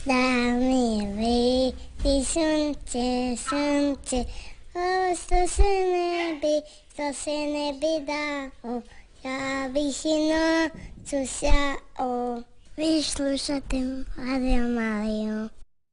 Da mi vidi sunce, sunce, ovo što se ne bi dao, ja bih i noću sjao. Vi slušate Radio Mariju.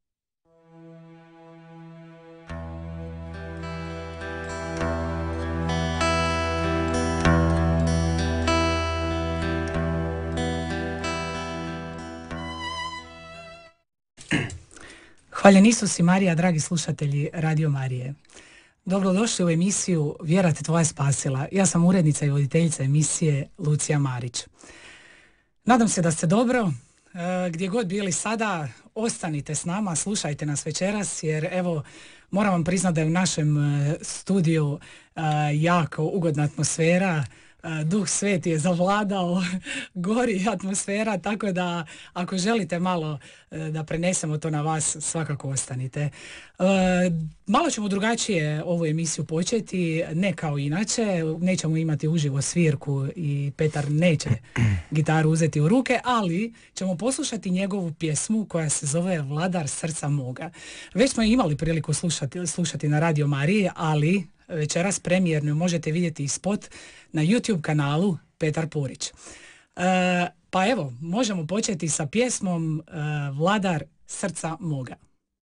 Hvaljen Isus i Marija, dragi slušatelji Radio Marije. Dobrodošli u emisiju Vjera te tvoja spasila. Ja sam urednica i voditeljica emisije Lucija Marić. Nadam se da ste dobro. Gdje god bili sada, ostanite s nama, slušajte nas večeras, jer evo, moram vam priznati da je u našem studiju jako ugodna atmosfera. Duh Sveti je zavladao, gori atmosfera, tako da ako želite malo da prenesemo to na vas, svakako ostanite. Malo ćemo drugačije ovu emisiju početi, ne kao inače, nećemo imati uživo svirku i Petar neće gitaru uzeti u ruke, ali ćemo poslušati njegovu pjesmu koja se zove Vladar srca moga. Već smo imali priliku slušati na Radio Mariji, ali večeras premijerno možete vidjeti i spot na YouTube kanalu Petar Purić. Pa evo, možemo početi sa pjesmom Vladar srca moga.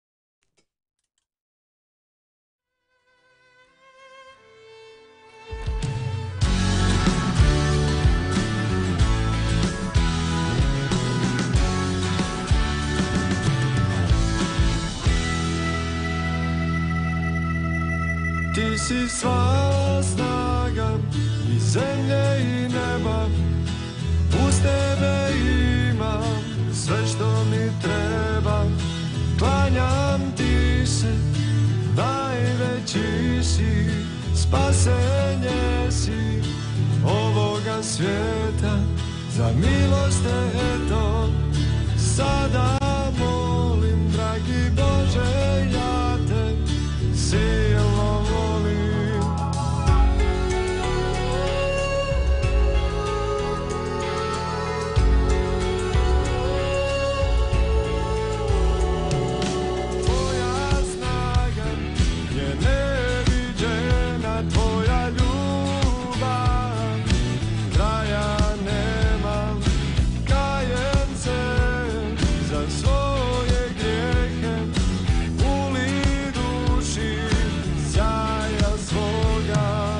Ti si sva snaga i zemlje i neba, uz tebe imam sve što mi treba. Klanjam ti se, najveći si, spasenje si ovoga svijeta. Za milost te eto sada molim, dragi Bože, ja te silno volim. Tvoja snaga je neviđena, tvoja ljubav kraja nema. Kajem se za svoje grijehe, uli duši sjaja svoga.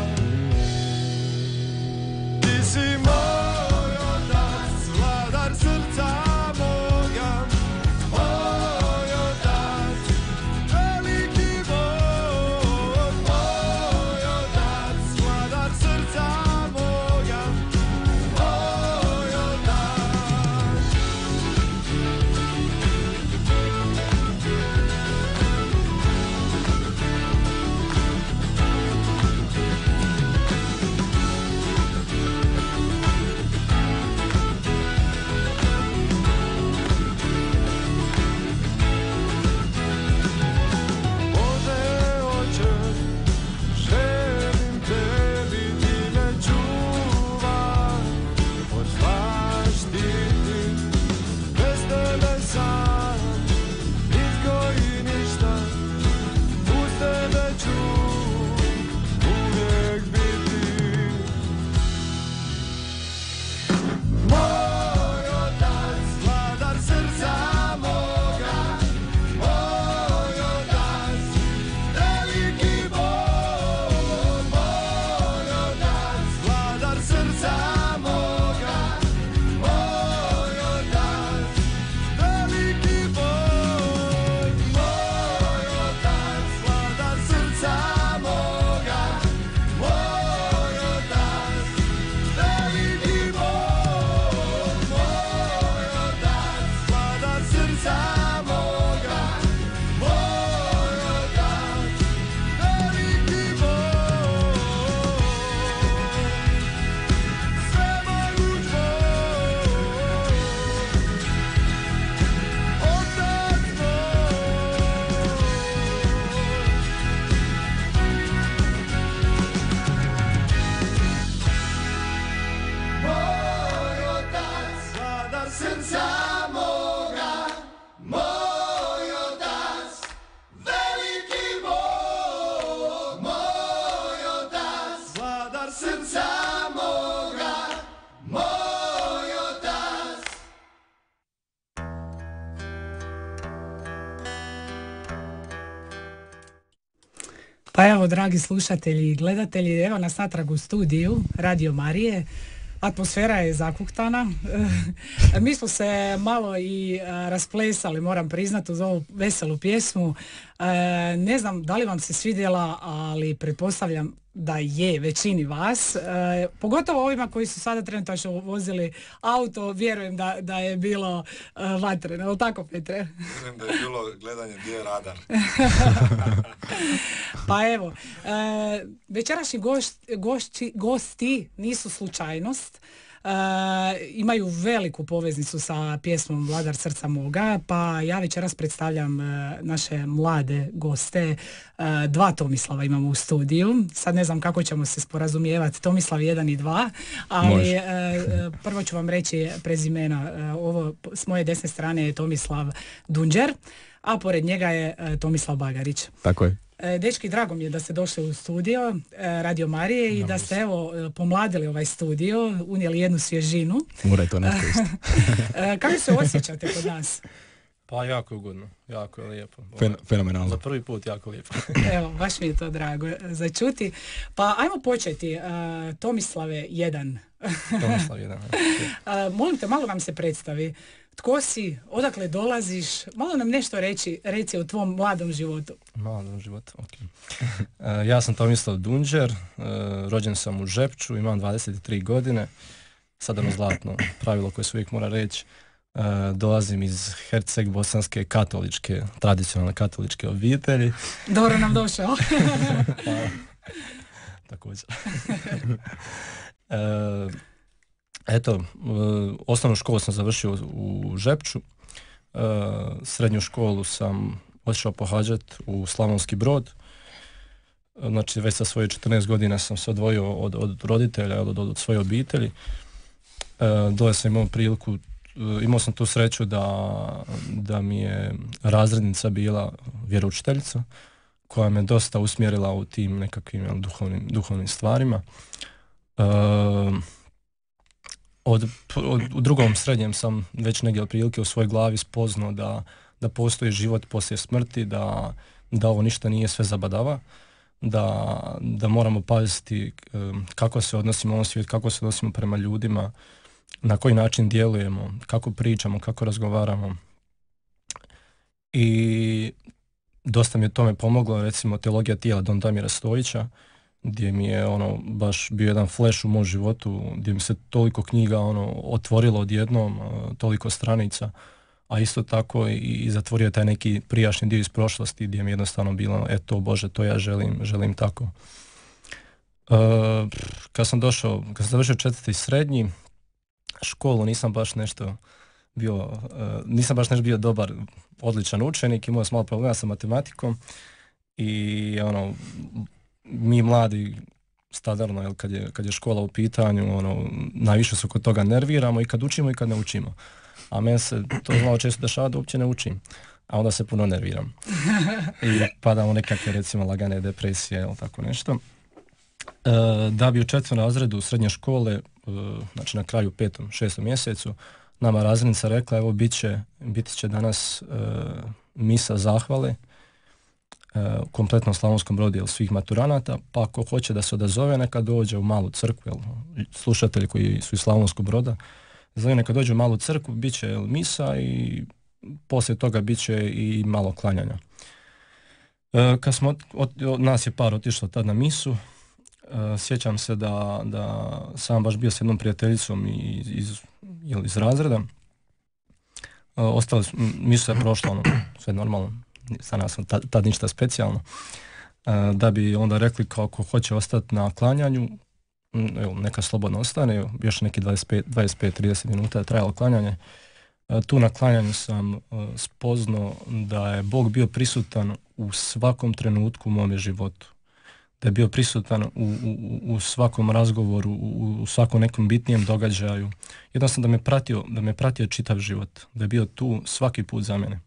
Ti si moj otac, vladar srca moga, moj otac, veliki Bog, moj otac, vladar srca moga, moj otac. Bože oče, želim tebi, ti me čuvaj, od zla štiti. Bez tebe sam nitko i ništa, uz tebe ću uvijek biti. Moj otac, vladar srca moga, moj otac, veliki Bog, moj otac, vladar srca moga, moj otac, veliki Bog, moj otac, vladar srca moga, moj otac, veliki Bog, moj otac, vladar srca moga, moj otac, veliki Bog, svemoguć Bog, otac moj otac, vladar srca moga, moj Pa evo, dragi slušatelji i gledatelji, evo nas natrag u studiju Radio Marije. Atmosfera je zakuktana. Mi smo se malo i rasplesali, moram priznati, uz ovu veselu pjesmu. Ne znam da li vam se svidjela, ali pretpostavljam da je većini vas. Pogotovo ovima koji su sada trenutačno vozili auto, vjerujem da je bilo vatreno. Je li tako, Petre? Vjerujem da je bilo gledanje gdje je radar. Pa evo, večerašnji gosti nisu slučajnost. Imaju veliku poveznicu sa pjesmom Vladar srca moga, pa ja večeras predstavljam naše mlade goste. Dva Tomislava imamo u studiju. Sad ne znam kako ćemo se sporazumijevati, Tomislav 1 i 2, ali prvo ću vam reći prezimena. Ovo s moje desne strane je Tomislav Dunđer, a pored njega je Tomislav Bagarić. Tako je. Dečki, drago mi je da ste došli u studio Radio Marije i da ste evo pomladili ovaj studio, unijeli jednu svježinu. Mora je to netko isto. Kako se osjećate kod nas? Pa jako je ugodno, jako je lijepo. Fenomenalno. Za prvi put jako lijepo. Evo, baš mi je to drago za čuti. Pa ajmo početi. Tomislave 1. Tomislav 1. Molim te, malo nam se predstavi. Tko si, odakle dolaziš, malo nam nešto reci o tvom mladom životu. Mladom životu, ok. Ja sam Tomislav Dunđer, rođen sam u Žepču, imam 23 godine. Sad ono zlatno pravilo koje se uvijek mora reći. Dolazim iz Herceg-bosanske katoličke, tradicionalne katoličke obitelji. Dobro nam došao. Također. Eto, osnovnu školu sam završio u Žepču, srednju školu sam otišao pohađati u Slavonski Brod. Znači već sa svoje 14 godina sam se odvojio od roditelja, od svoje obitelji. Dole sam imao priliku, imao sam tu sreću da mi je razrednica bila vjeroučiteljica koja me dosta usmjerila u tim nekakvim duhovnim stvarima. U drugom srednjem sam već negdje otprilike u svojoj glavi spoznao da postoji život poslije smrti, da ovo ništa nije sve zabadava, da moramo paziti kako se odnosimo u ovom svijetu, kako se odnosimo prema ljudima, na koji način djelujemo, kako pričamo, kako razgovaramo. I dosta mi je tome pomoglo, recimo teologija tijela Don Damira Stojića, gdje mi je baš bio jedan flash u mom životu, gdje mi se toliko knjiga otvorilo odjednom, toliko stranica, a isto tako i zatvorio taj neki prijašnji dio iz prošlosti gdje mi je jednostavno bilo, eto Bože, to ja želim tako. Kad sam završio 4. srednji, školu nisam baš nešto bio dobar, odličan učenik, imao sam malo problema sa matematikom i mi mladi standardno, kad je škola u pitanju, najviše se kod toga nerviramo i kad učimo i kad ne učimo. A meni se to znalo često dešava da uopće ne učim, a onda se puno nerviram. I padamo nekakve recimo lagane depresije ili tako nešto. Da bi u 4. razredu srednje škole, znači na kraju 5. 6. mjesecu, nama razrednica rekla, evo biti će danas misa zahvale kompletnom Slavonskom Brodu svih maturanata, pa ako hoće da se odazove, neka dođe u malu crkvu, slušatelji koji su iz Slavonskog Broda, neka dođe u malu crkvu, bit će misa i poslije toga bit će i malo klanjanja. Kad smo, nas je par otišlo tad na misu, sjećam se da sam baš bio s jednom prijateljicom iz razreda. Misu je prošla, sve normalno, za nas tad ništa specijalno. Da bi onda rekli kako hoće ostati na klanjanju, evo, neka slobodno ostane, još neki 25-30 minuta je trajalo klanjanje. Tu na klanjanju sam spoznao da je Bog bio prisutan u svakom trenutku u mome životu. Da je bio prisutan u svakom razgovoru, u svakom nekom bitnijem događaju. Jednostavno da me pratio čitav život. Da je bio tu svaki put za mene.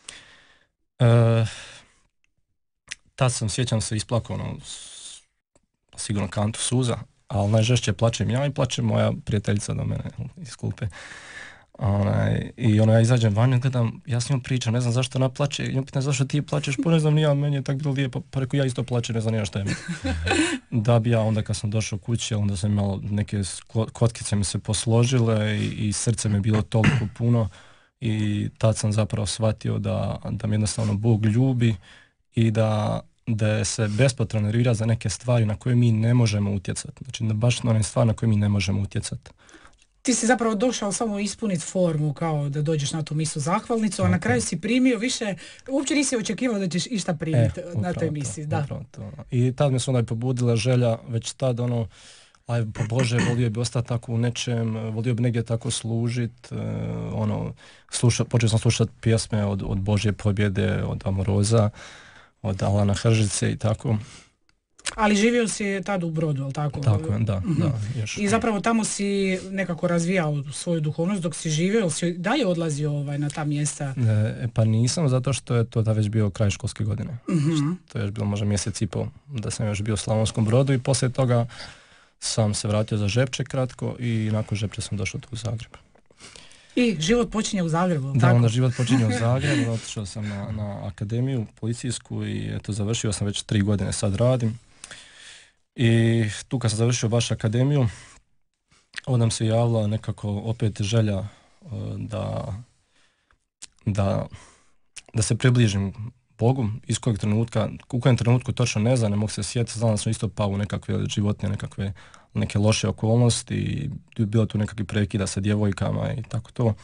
Tad sam, sjećam se, isplakao sigurno kantu suza, ali najžešće plačem ja i plače moja prijateljica do mene iz klupe. I ja izađem van i gledam, ja s njom pričam, ne znam zašto ona plače, i on pita zašto ti plačeš, pa ne znam ni ja, meni je tako bilo lijepo, pa rekao ja isto plačem, ne znam ni ja šta je mi. Da bi ja onda kad sam došao kući, onda sam imao neke kotkice mi se posložile i srce mi je bilo toliko puno i tad sam zapravo shvatio da me jednostavno Bog ljubi i da se bespotrebno nervira za neke stvari na koje mi ne možemo utjecati. Znači da baš na one stvari na koje mi ne možemo utjecati. Ti si zapravo došao samo ispuniti formu kao da dođeš na tu misu zahvalnicu, a na kraju si primio više, uopće nisi očekivao da ćeš išta primiti na toj misiji. Da. To. I tad mi se onda i pobudila želja, već tad aj po Bože, volio bi ostati tako u nečem, volio bi negdje tako služit, počeo sam slušati pjesme od Božje pobjede, od Amoroza, od Alana Hržice i tako. Ali živio si tad u Brodu, ali tako? Tako je, da, još. I zapravo tamo si nekako razvijao svoju duhovnost dok si živio, si dalje odlazio na ta mjesta? Pa nisam, zato što je to da već bio kraj školske godine. To je još bilo možda mjesec i pol da sam još bio u Slavonskom Brodu i poslije toga sam se vratio za Žepče kratko i nakon Žepče sam došao tu u Zagreb. I život počinje u Zagrebu, da, tako? Onda život počinje u Zagrebu, otišao sam na akademiju policijsku i eto završio sam već 3 godine sad radim. I tu kad sam završio baš akademiju, onda mi se javila nekako opet želja da se približim Bogu, iz kojeg trenutka, u kojem trenutku točno ne znam, ne mogu se sjetiti, znam da sam isto pao u nekakve životne, neke loše okolnosti i bilo tu nekakvi prekida sa djevojkama i tako to.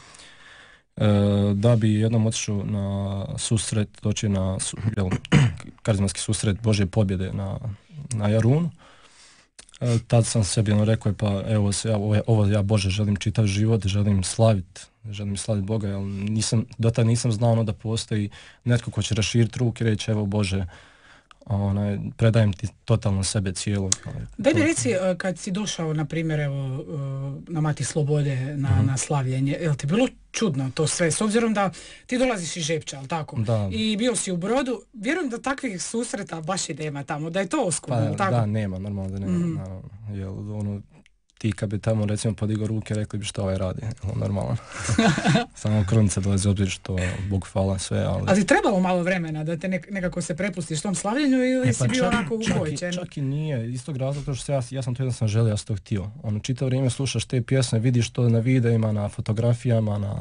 Da bi jednom otišao na susret, doći na karizmatski susret Božje pobjede na Jarunu. Tad sam sebi rekao, pa evo ovo ja Bože želim čitav život, želim slaviti Boga, jer do tada nisam znao da postoji netko ko će raširiti ruke i reći evo Bože, predajem ti totalno sebe cijelog. Daj mi reci, kad si došao, na primjer, evo, na Mati Slobode, na slavljenje, je li ti bilo čudno to sve, s obzirom da ti dolaziš iz Žepča, ali tako? Da. I bio si u Brodu, vjerujem da takvih susreta baš i nema tamo, da je to oskudno, tako? Da, nema, normalno da nema, jer ti kad bi tamo recimo podigao ruke rekli bi što ovaj radi, normalno. Samo krunice dolazi obzir što Bog hvala sve, ali... Ali trebalo malo vremena da te nekako se prepustiš tom slavljenju ili si bio onako ukojičen? Čak i nije, iz tog razloga što ja sam to jednostavno želio, ja sam to htio. Čitavo vrijeme slušaš te pjesme, vidiš to na videima, na fotografijama, na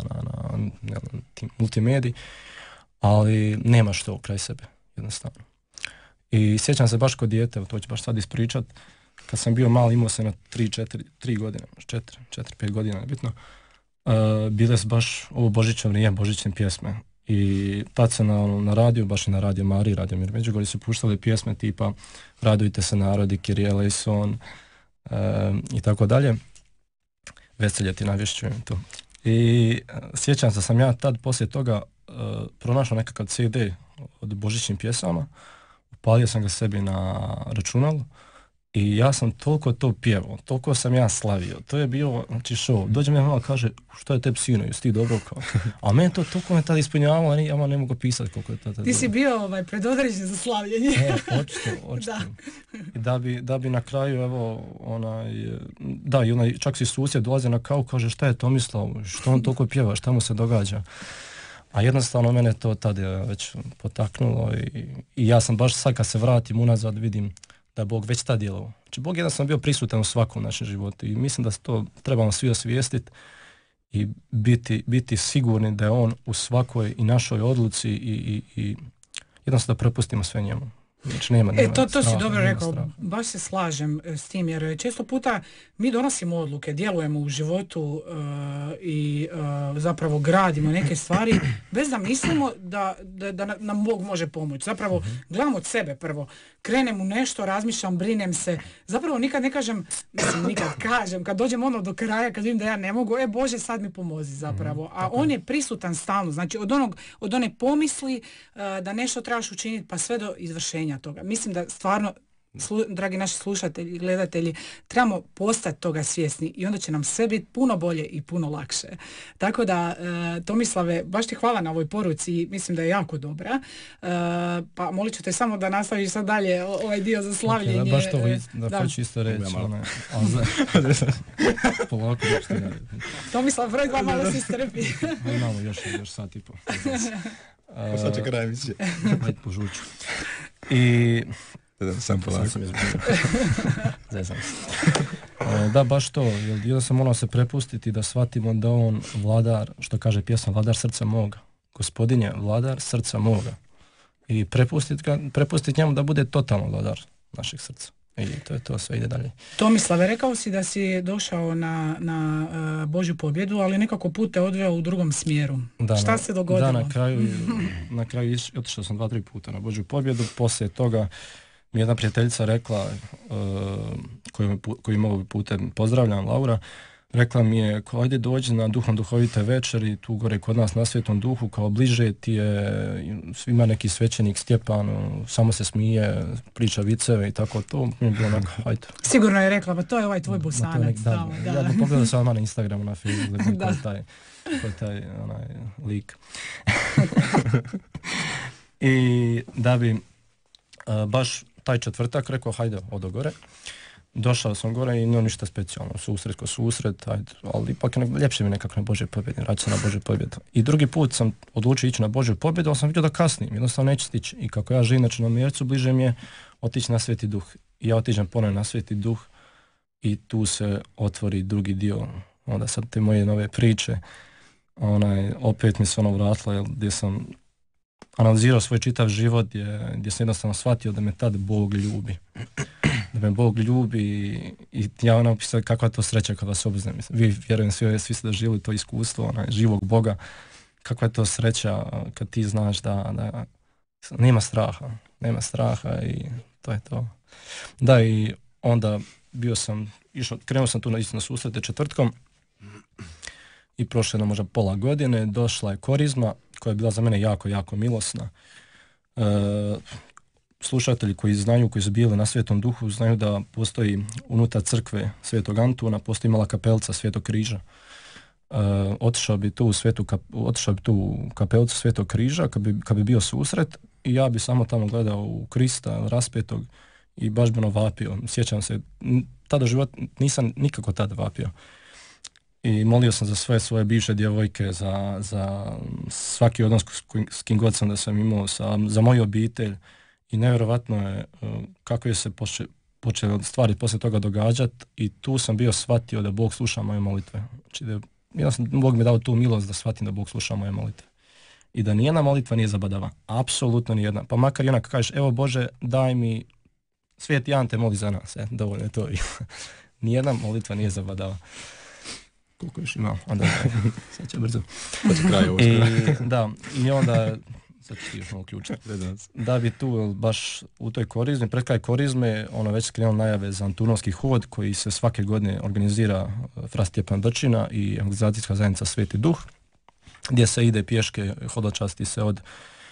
tim multimediji, ali nemaš to kraj sebe, jednostavno. I sjećam se baš kod dijete, to ću baš sad ispričat, kad sam bio mali, imao sam na 3 godine, 4-5 godina, nebitno, bile su baš ovo Božićno vrijeme, božićne pjesme. I tad se na radiju, baš i na Radio Mariji, Radio Mir Međugorje su puštali pjesme tipa Radujte se narodi, Kyrie eleison i tako dalje. Veselje ti navješćujem to. I sjećam se da sam ja tad poslije toga pronašao nekakav CD od božićnim pjesama, upalio sam ga sebi na računalu i ja sam toliko to pjevao, toliko sam ja slavio. To je bio, znači show. Dođe mi mama kaže, što je te sino, jesi ti dobro kao? A mene to toliko me tada ispunjavalo, ja ne mogu pisati koliko je to tada. Ti si bio predodređen za slavljenje. Očito. I da bi na kraju, evo, čak si susjed dolaze na kavu, kaže šta je Tomislav, što on toliko pjeva, šta mu se događa. A jednostavno mene to tada već potaknulo i ja sam baš sad kad se vratim unazad vidim da je Bog već tad djelovao. Znači Bog jednostavno bio prisutan u svakom našem životu i mislim da to trebamo svi osvijestiti i biti sigurni da je on u svakoj i našoj odluci i jednostavno da prepustimo sve njemu. Znači, nema to si dobro rekao, baš se slažem s tim, jer često puta mi donosimo odluke, djelujemo u životu i zapravo gradimo neke stvari bez da mislimo da nam Bog može pomoći. Zapravo gledam od sebe prvo, krenem u nešto, razmišljam, brinem se, zapravo nikad ne kažem, nikad kažem, kad dođem do kraja, kad vidim da ja ne mogu, Bože sad mi pomozi zapravo, a on je prisutan stalno, znači od one pomisli da nešto trebaš učiniti pa sve do izvršenja toga. Mislim da stvarno dragi naši slušatelji i gledatelji, trebamo postati toga svjesni i onda će nam sve biti puno bolje i puno lakše. Tako da, Tomislave, baš ti hvala na ovoj poruci, mislim da je jako dobra. Pa molit ću te samo da nastaviš sad dalje ovaj dio za slavljenje. Okay, baš to da hoću isto reći. Polako nešto ne. Tomislav, broj 2 malo se strpi. Imamo još sat i po. Sad će kraj emisije. Ajde, požuću. I... Sam polako. Da, baš to. Jer sam morao se prepustiti da shvatimo da on vladar, što kaže pjesma, vladar srca moga. Gospodin je vladar srca moga. I prepustiti njemu da bude totalno vladar našeg srca. I to je to, sve ide dalje. Tomislave, rekao si da si došao na Božju pobjedu, ali nekako put te odveo u drugom smjeru. Šta se dogodilo? Da, na kraju otišao sam 2-3 puta na Božju pobjedu. Poslije toga mi jedna prijateljica rekla, koju ovog putem pozdravljam, Laura, rekla mi je, ajde dođi na Duhom duhovite večeri, tu gore kod nas na Svetom Duhu, kao bliže ti je, ima neki svećenik Stjepan, samo se smije, priča viceve i tako to, mi je bilo onako, ajde. Sigurno je rekla, pa to je ovaj tvoj Bosanac. Da. Ja bih pogledao sam na Instagramu, na Facebooku, ko je taj onaj lik. I da bi baš taj četvrtak rekao, hajde, odo gore. Došao sam gore i nije ništa specijalno, susret ko susret, ajde, ali ipak ljepše mi nekako na Božoj pobjedi, raditi se na Božoj pobjedu. I drugi put sam odlučio ići na Božju pobjedu, ali sam vidio da kasnim, jednostavno neću stići. I kako ja živim na Mjercu, bliže mi je otići na Sveti Duh. I ja otiđem ponovno na Sveti Duh i tu se otvori drugi dio, onda sad te moje nove priče, opet mi se vratilo, gdje sam analizirao svoj čitav život, gdje sam jednostavno shvatio da me tad Bog ljubi. Da me Bog ljubi i ja opisao kakva je to sreća kada se obuznem. Vi vjerujem svi ste doživjeli to iskustvo živog Boga. Kakva je to sreća kad ti znaš da nema straha i to je to. Da, i onda krenuo sam tu na susrete četvrtkom i prošlo je možda pola godine, došla je korizma koja je bila za mene jako, jako milosna. Slušatelji koji su bili na Svetom Duhu znaju da postoji unutar crkve Svetog Antuna, postoji mala kapelca Svetog križa. Otišao bi tu u kapelcu Svetog križa kad bi bio susret i ja bi samo tamo gledao u Krista raspetog i baš bi vapio. Sjećam se, tada život nisam nikako tada vapio. I molio sam za sve svoje bivše djevojke, za svaki odnos s kim god sam da sam imao, za moju obitelj. I nevjerovatno je kako je se počele stvari poslije toga događati i tu sam bio shvatio da Bog sluša moje molitve. Znači Bog mi dao tu milost da shvatim da Bog sluša moje molitve. I da nijedna molitva nije zabadava. Apsolutno nijedna. Pa makar i onako kažeš, evo Bože, daj mi Sveti Ante moli za nas. Dovoljno je to. Nijedna molitva nije zabadava. Koliko još imam? Onda sad će brzo. I onda sad ću ti još malo ključiti. Da bi tu baš u toj korizmi, pred kraj korizme, već se krenuo najave za Antunovski hod koji se svake godine organizira Fra Stjepan Drčina i Evangelizacijska zajednica Sveti Duh, gdje se ide pješke, hodočasti se od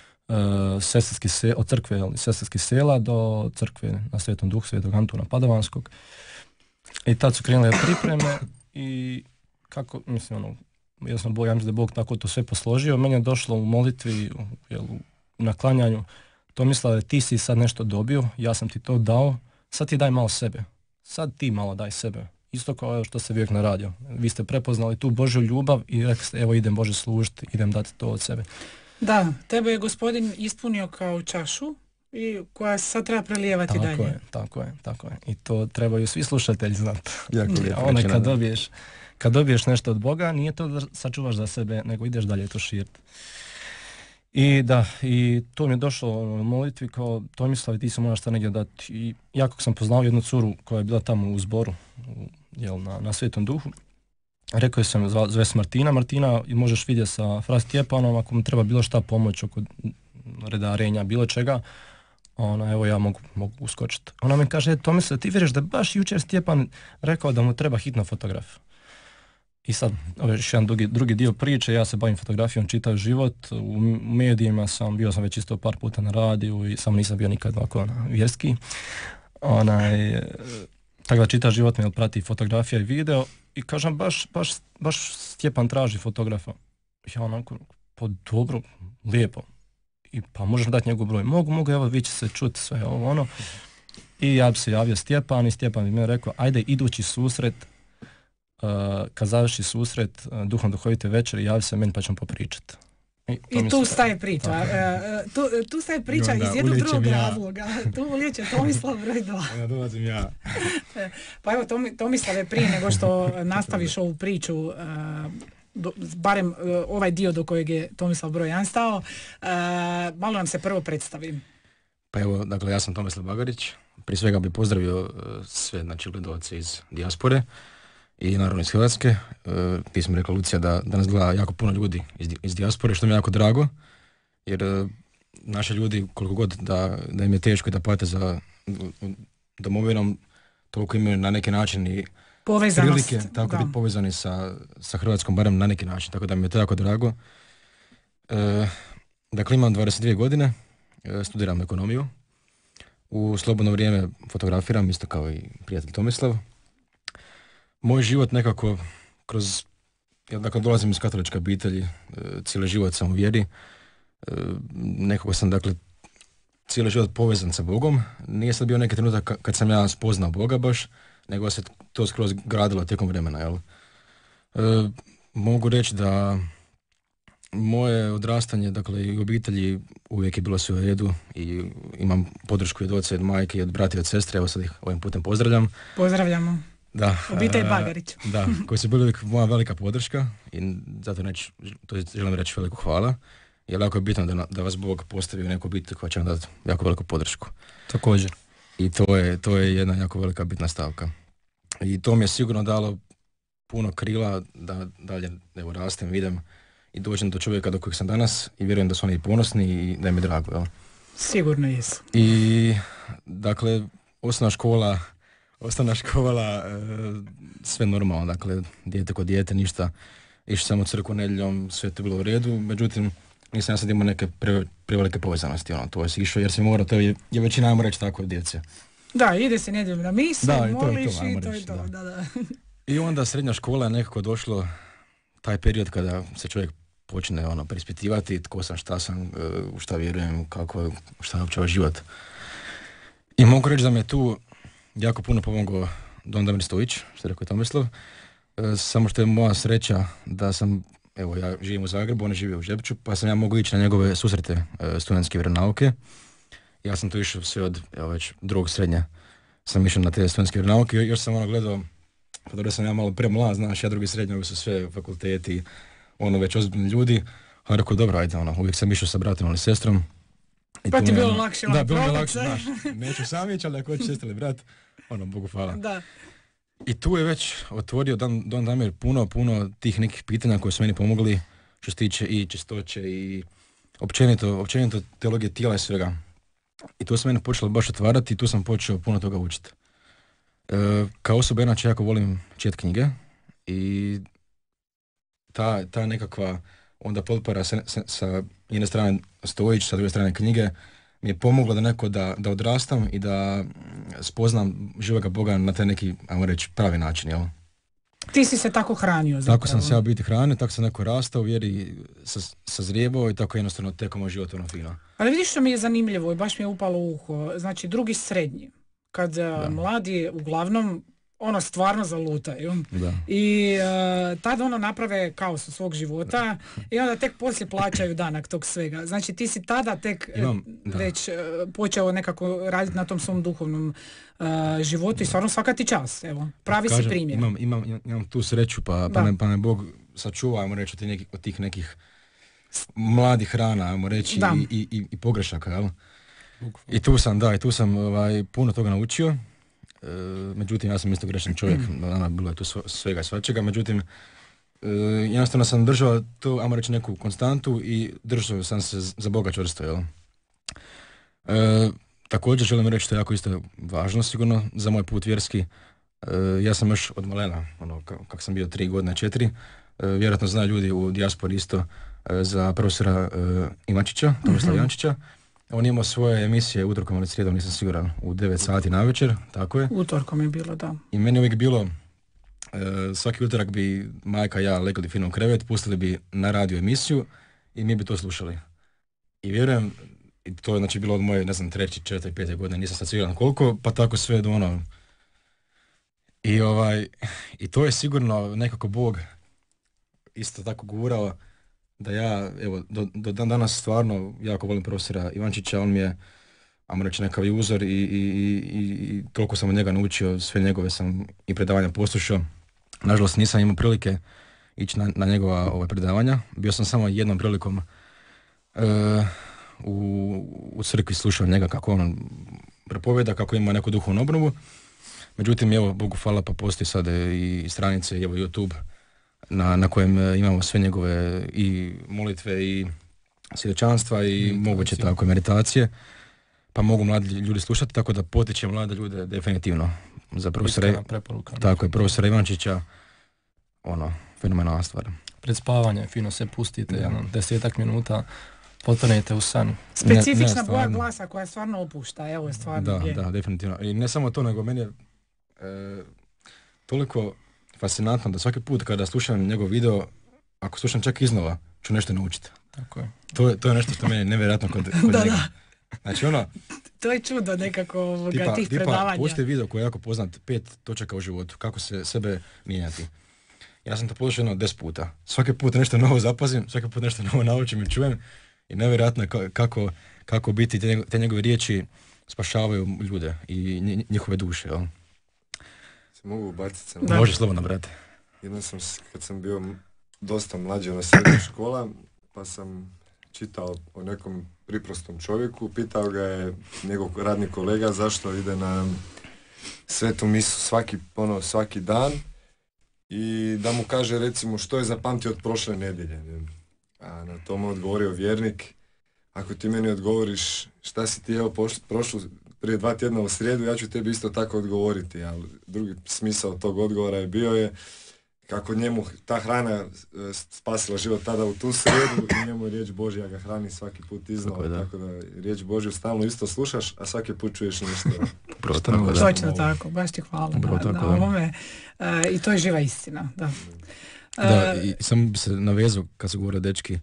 crkve Sesarskih sela do crkve na Svetom Duhu Svetog Antuna Padovanskog. I tad su krenule pripreme i kako, mislim, ja mislim da je Bog tako to sve posložio. Meni je došlo u molitvi, na klanjanju, Tomislave, ti si sad nešto dobio, ja sam ti to dao, sad ti daj malo sebe. Sad ti malo daj sebe. Isto kao što ste uvijek na radio. Vi ste prepoznali tu Božju ljubav i rekli ste, evo idem Bože služiti, idem dati to od sebe. Da, tebe je Gospodin ispunio kao čašu i koja sad treba prelijevati dalje. Tako je. I to trebaju svi slušatelji znati. Kad dobiješ nešto od Boga, nije to da sačuvaš za sebe, nego ideš dalje to širiti. I to mi je došlo u molitvi kao Tomislav, ti se moraš šta negdje dati. I ja kako sam poznao jednu curu koja je bila tamo u zboru, na Svetom Duhu, rekao sam, zove se Martina, i možeš vidjeti sa Fra Stjepanom ako mu treba bilo šta pomoć oko redarenja, bilo čega, evo ja mogu uskočiti. Ona mi kaže, Tomislav, ti vjeriš da baš jučer Stjepan rekao da mu treba hitno fotograf. I sad, još jedan drugi dio priče, ja se bavim fotografijom čitav život, u medijima bio sam već isto par puta na radiju i samo nisam bio nikad ovako vjerski. Tako da čita život me prati fotografija i video i kažem baš Stjepan traži fotografa. Ja onako, pa dobro, lijepo. I pa možeš dati njegov broj. Mogu, evo vi će se čuti sve ovo ono. I ja bi se javio Stjepan i Stjepan bi mi rekao, ajde idući susret, kad završi susret Duhom duhovite večeri, javi se meni pa ćemo popričati. I tu staje priča. Tu staje priča iz jednog drugog razloga. Tu ulijeće Tomislav broj 2. Onda dolazim ja. Pa evo Tomislave, prije nego što nastaviš ovu priču, barem ovaj dio do kojeg je Tomislav broj 1 stao, malo nam se prvo predstavi. Pa evo, dakle, ja sam Tomislav Bagarić. Prije svega bih pozdravio sve, znači, gledalce iz dijaspore i naravno iz Hrvatske. Ti sam rekla, Lucija, da nas gleda jako puno ljudi iz dijaspore, što mi je jako drago, jer naši ljudi, koliko god da im je teško i da pate za domovinom, toliko imaju na neki način i povezanost, prilike tako biti povezani sa Hrvatskom, barem na neki način, tako da mi je to jako drago. Dakle, imam 22 godine, studiram ekonomiju, u slobodno vrijeme fotografiram, isto kao i prijatelj Tomislav. Moj život nekako dakle, dolazim iz katoličke obitelji, cijeli život sam u vjeri, nekako sam, dakle, cijeli život povezan sa Bogom. Nije sad bio neki trenutak kad sam ja spoznao Boga baš, nego se to skroz gradilo tijekom vremena, jel? Mogu reći da moje odrastanje, dakle, i u obitelji uvijek je bilo sve u redu i imam podršku od oca, od majke i od brata i od sestre, evo sad ih ovim putem pozdravljam. Pozdravljamo. Da, obitelj Bagarić. Da, koji su bili uvijek moja velika podrška i zato želim reći veliko hvala. Jer jako je bitno da vas Bog postavi u neku obitelj koja će vam dati jako veliku podršku. Također. I to je jedna jako velika bitna stavka. I to mi je sigurno dalo puno krila da dalje rastem, vidim i dođem do čovjeka do kojeg sam danas i vjerujem da su oni ponosni i da im je drago. Jel? Sigurno jesu. I dakle, osnovna škola, sve normalno, dakle, dijete kod dijete, ništa, išao samo crkvu nedjeljom, sve to bilo u redu, međutim, nisam ja sad imao neke prevelike povezanosti, to je išao jer se mora, to je većina, ajmo reći tako, djece. Da, ide se nedjeljom na misu, moliš i to je to. Da. I onda srednja škola je nekako došlo, taj period kada se čovjek počne preispitivati tko sam, šta sam, u šta vjerujem, šta je uopće ovaj život. I mogu reći da me tu jako puno pomogao Don Damir Stojić, što je rekao Tomislav, samo što je moja sreća da sam, evo ja živim u Zagrebu, on živi u Žepču, pa sam ja mogu ići na njegove susrete studentske vjeronauke. Ja sam tu išao sve od, već drugog srednja sam išao na te studentske vjeronauke, još sam gledao, pa dobro sam ja malo premlad, znaš, ja drugi srednji, su sve fakulteti, već ozbiljni ljudi, a rekao, dobro, ajde, uvijek sam išao sa bratom ili sestrom. Pa ti bilo lakše, da, bilo mi lakše, znaš, neću sam ići, ali ako hoćeš sestra ili brat, Bogu hvala. Da. I tu je već otvorio Don Damir puno tih nekih pitanja koje su meni pomogli, što se tiče i čistoće i općenito teologije tijela i svega. I to se meni počelo baš otvarati i tu sam počeo puno toga učiti. Kao osoba inače jako volim čitati knjige i ta nekakva onda potpora sa jedne strane Stojić, sa druge strane knjige mi je pomoglo da odrastam i da spoznam živoga Boga na taj neki, ajmo reći, pravi način, jel? Ti si se tako hranio zapravo. Tako sam se ja biti hranio, tako sam neko rastao u vjeri, sazrijebao i tako jednostavno tekom moj život fino. Ali vidiš što mi je zanimljivo i baš mi je upalo u uho, znači drugi srednji, kad mladi uglavnom stvarno zalutaju. Da. I tada naprave kaos u svog života i onda tek poslije plaćaju danak tog svega. Znači ti si tada tek već počeo nekako raditi na tom svom duhovnom životu i stvarno svaka ti čast. Evo, pravi si primjer. Imam tu sreću pa me Bog sačuva, ajmo reći, od tih nekih mladih rana, ajmo reći, i pogrešaka, jel? I tu sam puno toga naučio. Međutim, ja sam isto grešan čovjek, bilo je tu svega svačega, međutim, jednostavno sam držao tu, ajmo reći, neku konstantu i držao sam se za Boga čvrsto, jel? Također želim reći što je jako isto važno sigurno za moj put vjerski. Ja sam još od malena, kako sam bio 3 godine, 4, vjerojatno znaju ljudi u dijaspori isto za profesora Ivančića, Tomislava Jančića, On je imao svoje emisije utorkom ili srijedom, nisam siguran, u 9 sati navečer, tako je. Utorkom je bilo, da. I meni je uvijek bilo, svaki utorak bi majka i ja legli fino u krevet, pustili bi na radio emisiju i mi bi to slušali. I vjerujem, i to je znači bilo od moje, ne znam, 3., 4., 5. godine, nisam sad siguran koliko, pa tako sve do ono. I to je sigurno nekako Bog isto tako gurao da ja, evo, do dan danas stvarno jako volim profesora Ivančića, on mi je, ajmo reći, nekav uzor i toliko sam od njega naučio, sve njegove sam i predavanja poslušao. Nažalost nisam imao prilike ići na njegova predavanja, bio sam samo jednom prilikom u crkvi slušao njega kako on propovjeda, kako ima neku duhovnu obnovu. Međutim, evo, Bogu hvala, pa postoji sad i stranice, evo YouTube, na kojem imamo sve njegove i molitve i svjedočanstva i moguće tako i meditacije, pa mogu mladi ljudi slušati, tako da potičem mlade ljude definitivno za profesora, tako je, profesora Ivančića, fenomenalna stvar. Pred spavanje fino se pustite, 10 minuta, potonete u san. Specifična boja glasa koja stvarno opušta, evo je stvarno. Da, definitivno. I ne samo to, nego meni je toliko fascinantno da svaki put kada slušam njegov video, ako slušam čak iznova, ću nešto naučiti. Tako je. To je nešto što meni je nevjerojatno kod njega. Znači to je čudo nekako tih predavanja. Postoji video koji je jako poznat, 5 točaka u životu, kako se sebe mijenjati. Ja sam to poslušao 10 puta. Svaki put nešto novo zapazim, svaki put nešto novo naučim i čujem. I nevjerojatno je kako biti te njegove riječi spašavaju ljude i njihove duše. Jel? Se mogu ubaciti sam. Možeš slobodno, brate. Jednom sam, kad sam bio dosta mlađi na srednja škola, pa sam čitao o nekom priprostom čovjeku, pitao ga je njegov radni kolega zašto ide na svetu misu svaki dan i da mu kaže recimo što je zapamtio od prošle nedjelje. A na to mu odgovorio vjernik, ako ti meni odgovoriš šta si ti prošlo prije 2 tjedna u srijedu, ja ću tebi isto tako odgovoriti, ali drugi smisao tog odgovora je bio kako njemu ta hrana spasila život tada u tu srijedu i njemu je riječ Božja ga hrani svaki put iznova, tako da riječ Božju stalno isto slušaš, a svaki put čuješ nešto. Točno tako, baš ti hvala na ovome. I to je živa istina, da. Da, i samo bi se navezao kad se govore dečki,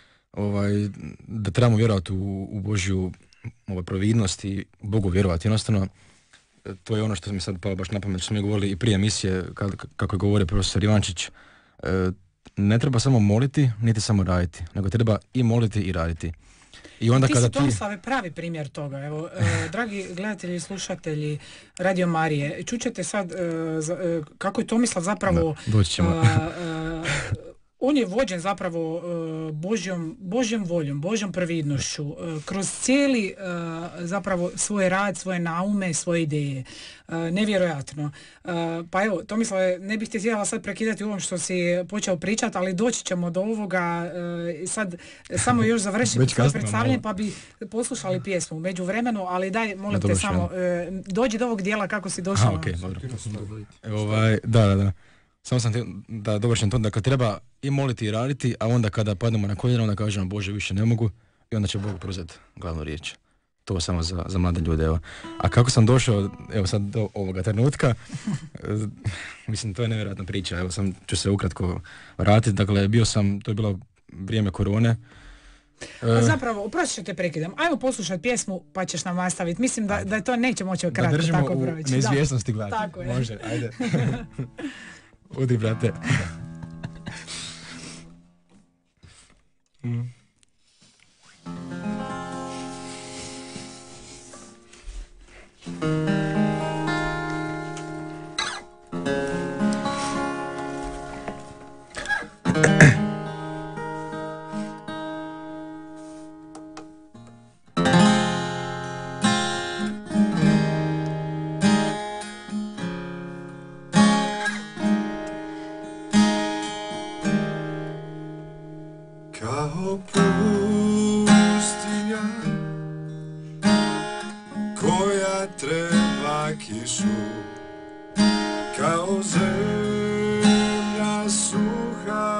da trebamo vjerovati u Božju providnost i Bogu vjerovati. Jednostavno, to je ono što mi sad pao baš na pamet, što smo mi govorili i prije emisije, kako je govorio profesor Ivančić, ne treba samo moliti, niti samo raditi, nego treba i moliti i raditi. I onda kada Tomislave pravi primjer toga. Evo, dragi gledatelji i slušatelji Radio Marije, čućete sad kako je Tomislav zapravo on je vođen zapravo Božjom voljom, Božjom previdnošću, kroz cijeli zapravo svoj rad, svoje naume, svoje ideje. Nevjerojatno. Pa evo, Tomislave, ne bih te htjela sad prekidati u ovom što si počeo pričati, ali doći ćemo do ovoga. Sad samo još završim svoje predstavljanje, pa bi poslušali pjesmu u međuvremenu, ali daj, molim te samo, dođi do ovog dijela kako si došao. Okay, da. Samo sam da dovršim to, dakle treba i moliti i raditi, a onda kada padnemo na koljena, onda kažemo Bože više ne mogu i onda će Bog preuzeti glavnu riječ. To samo za mlade ljude, evo. A kako sam došao, evo sad do ovoga trenutka, mislim to je nevjerojatna priča, evo ću se ukratko vratiti, dakle to je bilo vrijeme korone. Zapravo, oprosti što te prekidam, ajmo poslušati pjesmu pa ćeš nam nastaviti, mislim da to neće moći kratko tako proći. Da držimo u neizvjesnosti gledati. Tako je. Može, ajde. Udi, brate.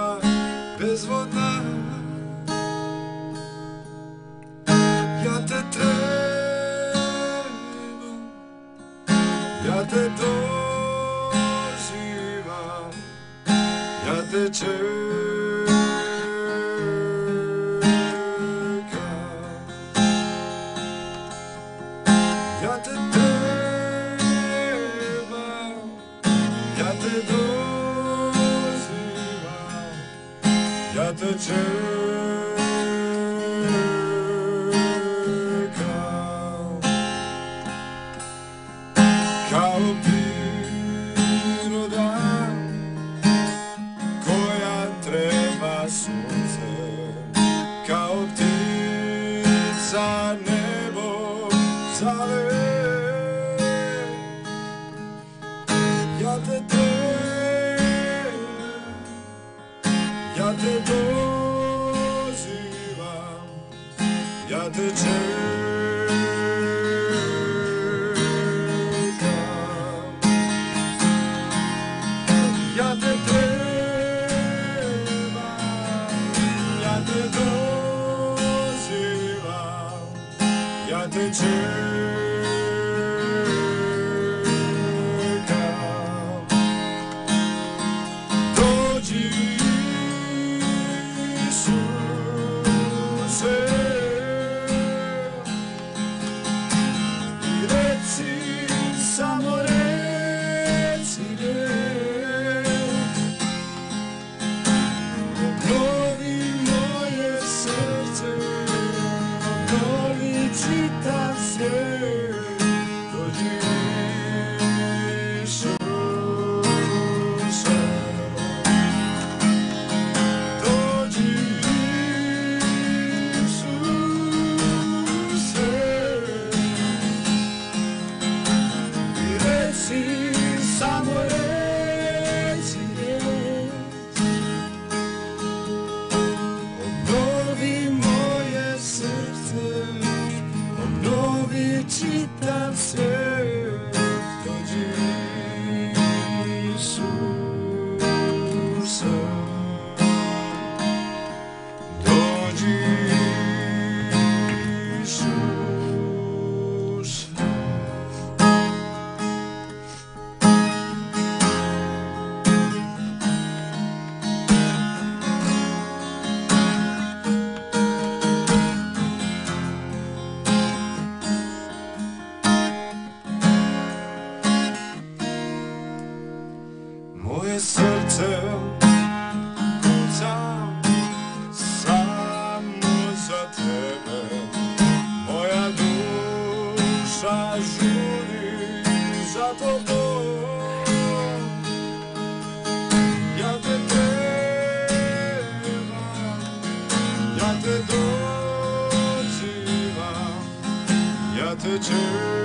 Ja te ja te dozivam, ja te čekam, ja te trebam, ja te dozivam, ja te čekam. Kao priroda koja treba sunce, kao ptica nebo zale, ja te trebam, ja te dozivam, ja te čekam. Ja te trebam, ja te dozivam, ja te čekam. Dođi, Isuse, i reci, samo reci je. Čitav svijet, dođi Isuse, dođi Isuse, i reci, samo reci riječ, obnovi moje srce, obnovi čitav svijet, dođi Isuse, dođi Isuse. Moje srce kuca samo za tebe, moja duša žuri za tobom. Ja te trebam, ja te dozivam, ja te čekam.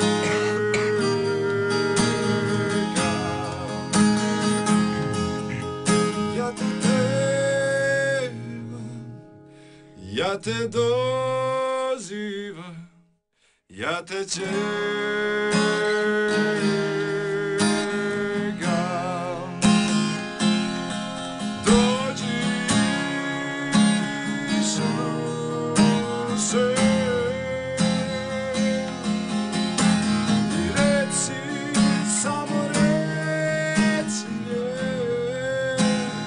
Ja te dozivam, ja te čekam. Dođi Isuse, i reci, samo reci riječ,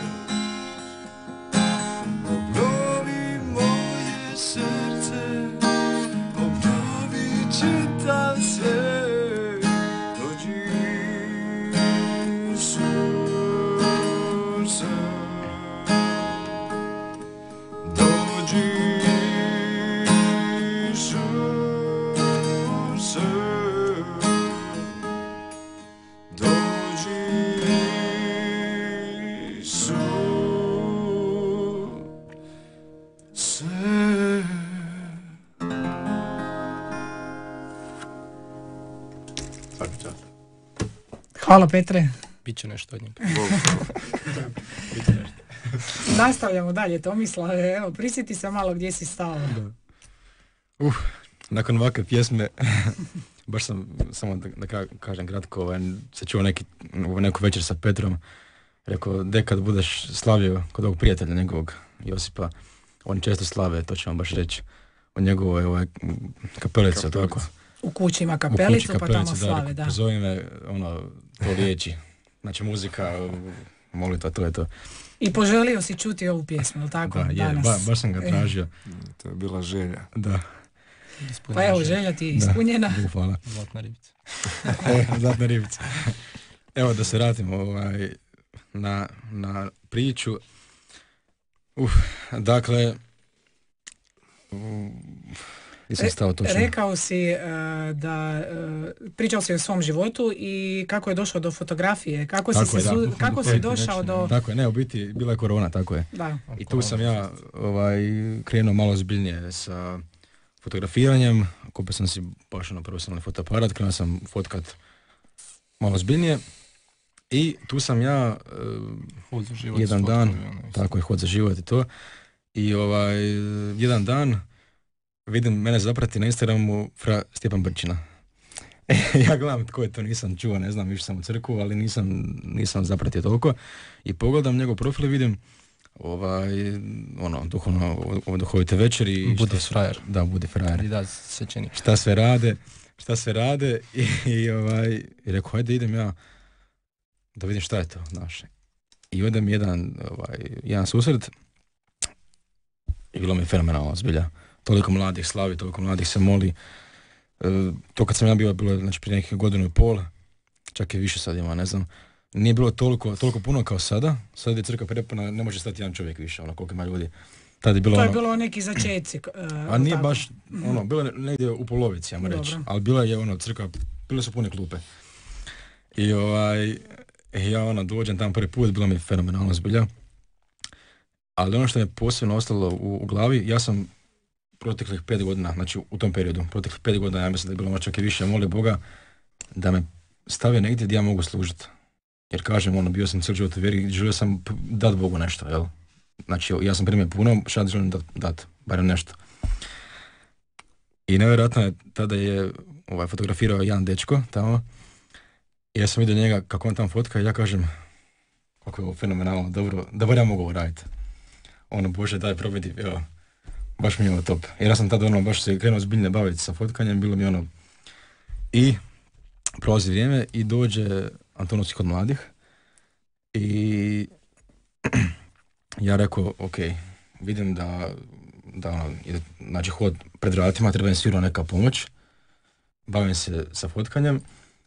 obnovi moje srce, obnovi čitav svijet, dođi Isuse, dođi Isuse, dođi Isuse. Hvala Petre. Biće nešto od njega. Nastavljamo dalje, Tomislave. Evo, prisjeti se malo gdje si stao. Nakon ovakve pjesme, baš sam, samo da kažem kratko, se čuo neku večer sa Petrom, rekao, kad budeš slavio kod ovog prijatelja njegovog, Josipa, oni često slave, to ću vam baš reći, o njegovoj kapelici, tako. U kući ima u kući kapelicu, pa tamo kapelicu, slave, da. Pozove me, to liječi. Znači muzika, molitva, to je to. I poželio si čuti ovu pjesmu, jel tako, Da, je, danas? baš sam ga tražio. To je bila želja. Da. Pa evo, želja ti je ispunjena. Bogu hvala. Zlatna ribica. Zlatna ribica. Evo da se vratimo na priču. Dakle, nisam stao točno. Rekao si pričao si o svom životu i kako je došao do fotografije, kako si došao do... Tako je, ne, u biti bila je korona, tako je. Da. I tu sam ja krenuo malo zbiljnije sa fotografiranjem, kupio sam si baš profesionalni fotoaparat, krenuo sam fotkat malo zbiljnije i tu sam ja jedan dan, tako je, hod za život i to, i jedan dan vidim mene zaprati na Instagramu fra Stjepan Brčina. Ja gledam tko je to, nisam čuo, ne znam, više sam u crkvu, ali nisam zapratio toliko i pogledam njegov profil i vidim duhovite večeri. Budi frajer. Da, budi frajer. I da, svećenik. Šta sve rade i rekao, hajde idem ja da vidim šta je to, znaš. I odem jedan susret i bilo mi je fenomenalno, zbilja. Toliko mladih slavi, toliko mladih se moli. To kad sam ja bilo znači, prije nekih godinu i pol, čak i više sad ima, ne znam. Nije bilo toliko puno kao sada. Sad je crkva prepuna, ne može stati jedan čovjek više, koliko ima ljudi. Tad je bilo to je bilo neki začeci. A nije tako. Baš, bilo je negdje u polovici, ajmo reći. Ali bila je crkva, bile su pune klupe. I ja dođem tam prvi put, bilo mi je fenomenalno zbilja. Ali ono što mi je posebno ostalo u glavi, ja sam proteklih 5 godina, znači u tom periodu, proteklih 5 godina, ja mislim da je bilo čak i više, molio Boga da me stavio negdje gdje ja mogu služiti. Jer kažem, bio sam cijeli život u vjeri, želio sam dati Bogu nešto, jel? Znači, ja sam primio puno, šta želim dati, barem nešto. I nevjerojatno je, tada je fotografirao jedan dečko tamo, i ja sam vidio njega kako on tamo fotka i ja kažem, kako je ovo fenomenalno, dobro, da bar ja mogu ovo raditi. Bože, daj probiti, evo, baš mi je ovo top. Jer ja sam tada baš se krenuo zbiljne baviti sa fotkanjem, bilo mi I prolazi vrijeme i dođe Antonovski kod mladih i ja rekao, ok, vidim da znači hod pred vratima, treba im sigurno neka pomoć, bavim se sa fotkanjem.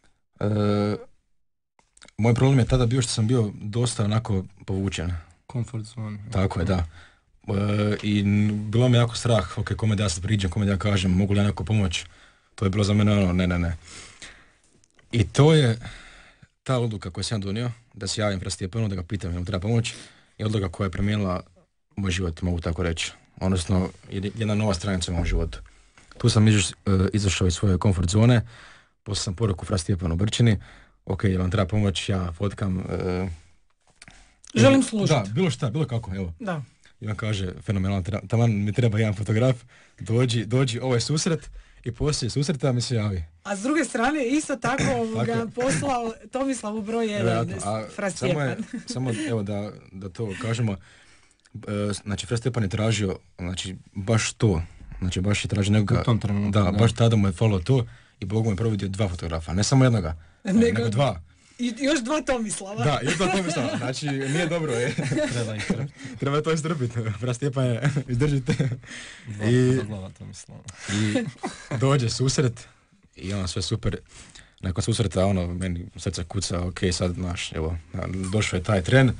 Moj problem je tada bio što sam bio dosta onako povučen. Comfort zone. Tako je, da. I bilo mi jako strah, ok, kome da ja se priđem, kome da ja kažem, mogu li ja neko pomoć, to je bilo za mene ne. I to je ta odluka koju sam donio, da se javim pred Stjepanu, da ga pitam jel mu treba pomoć, je odluka koja je promijenila moj život, mogu tako reći. Odnosno, jedna nova stranica u mom životu. Tu sam izašao iz svoje komfort zone, poslao sam poruku fra Stjepanu Brčini, ok, jel vam treba pomoć, ja fotkam. Želim služiti. Da, bilo šta, bilo kako, evo. Da. I on kaže, fenomenalno, taman mi treba jedan fotograf, dođi, ovo je susret, i poslije susreta mi se javi. A s druge strane, isto tako poslao Tomislavu broj 1, fra Stjepan. Samo evo da to kažemo, znači fra Stjepan je tražio, znači baš to, znači baš je tražio nekoga, da, baš tada mu je falilo to i Bog mu je providio 2 fotografa, ne samo jednoga, nego 2. I još 2 Tomislava. Da, još 2 Tomislava, znači nije dobro je. Treba to istrpiti, fra Stjepan je, izdržite. I dođe susret i sve super. Nakon susreta, meni srce kuca, ok, sad, došao je taj tren.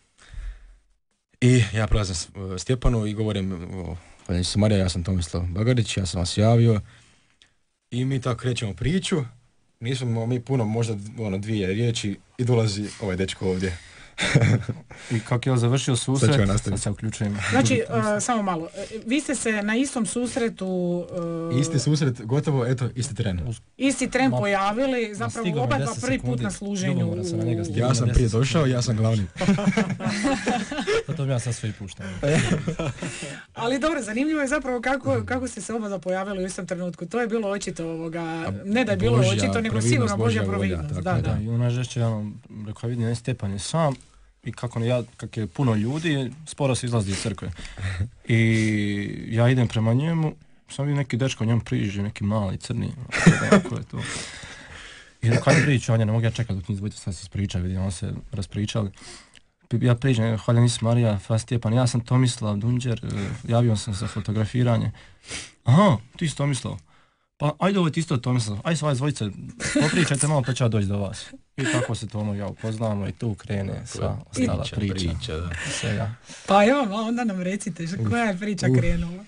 I ja prelazim Stjepanu i govorim, Valjenicu Marija, ja sam Tomislav Bagarić, ja sam vas javio. I mi tako krećemo priču. Nismo mi puno, možda 2 riječi i dolazi ovaj dečko ovdje. I kako je završio susret, sad se uključujem. Znači, samo malo, vi ste se na istom susretu... Isti susret, gotovo, eto, isti tren. Isti tren pojavili, zapravo oba dva prvi put na služenju. Ja sam prije došao, ja sam glavni. Potom ja sam sve i puštam. Ali dobro, zanimljivo je zapravo kako ste se oba dva pojavili u istom trenutku. To je bilo očito ne da je bilo očito, nego sigurno Božja providnost. Da. I ona žešće, rekao, vidim, Stjepan je sam, i kako je puno ljudi, sporo se izlazi iz crkve. I ja idem prema njemu sam vidio neki dečko, njemu priđe, neki mali, crni, ko je to. I kad priča, on je, ne mogu ja čekati dok njih dvojica sad se ispričaju, vidim, on se raspričali. Ja priđem, hvala nisi Marija, Fra Stjepan, ja sam Tomislav Dunđer, javio sam se za fotografiranje. Aha, ti si Tomislav. Pa ajde ovo ti isto Tomislav, ajde s vas dvojice, popričajte malo pa ću ja doći do vas. I tako se to ja upoznamo i tu krene sva ostala priča. Da. Svega. Pa evo, onda nam recite, koja je priča krenula?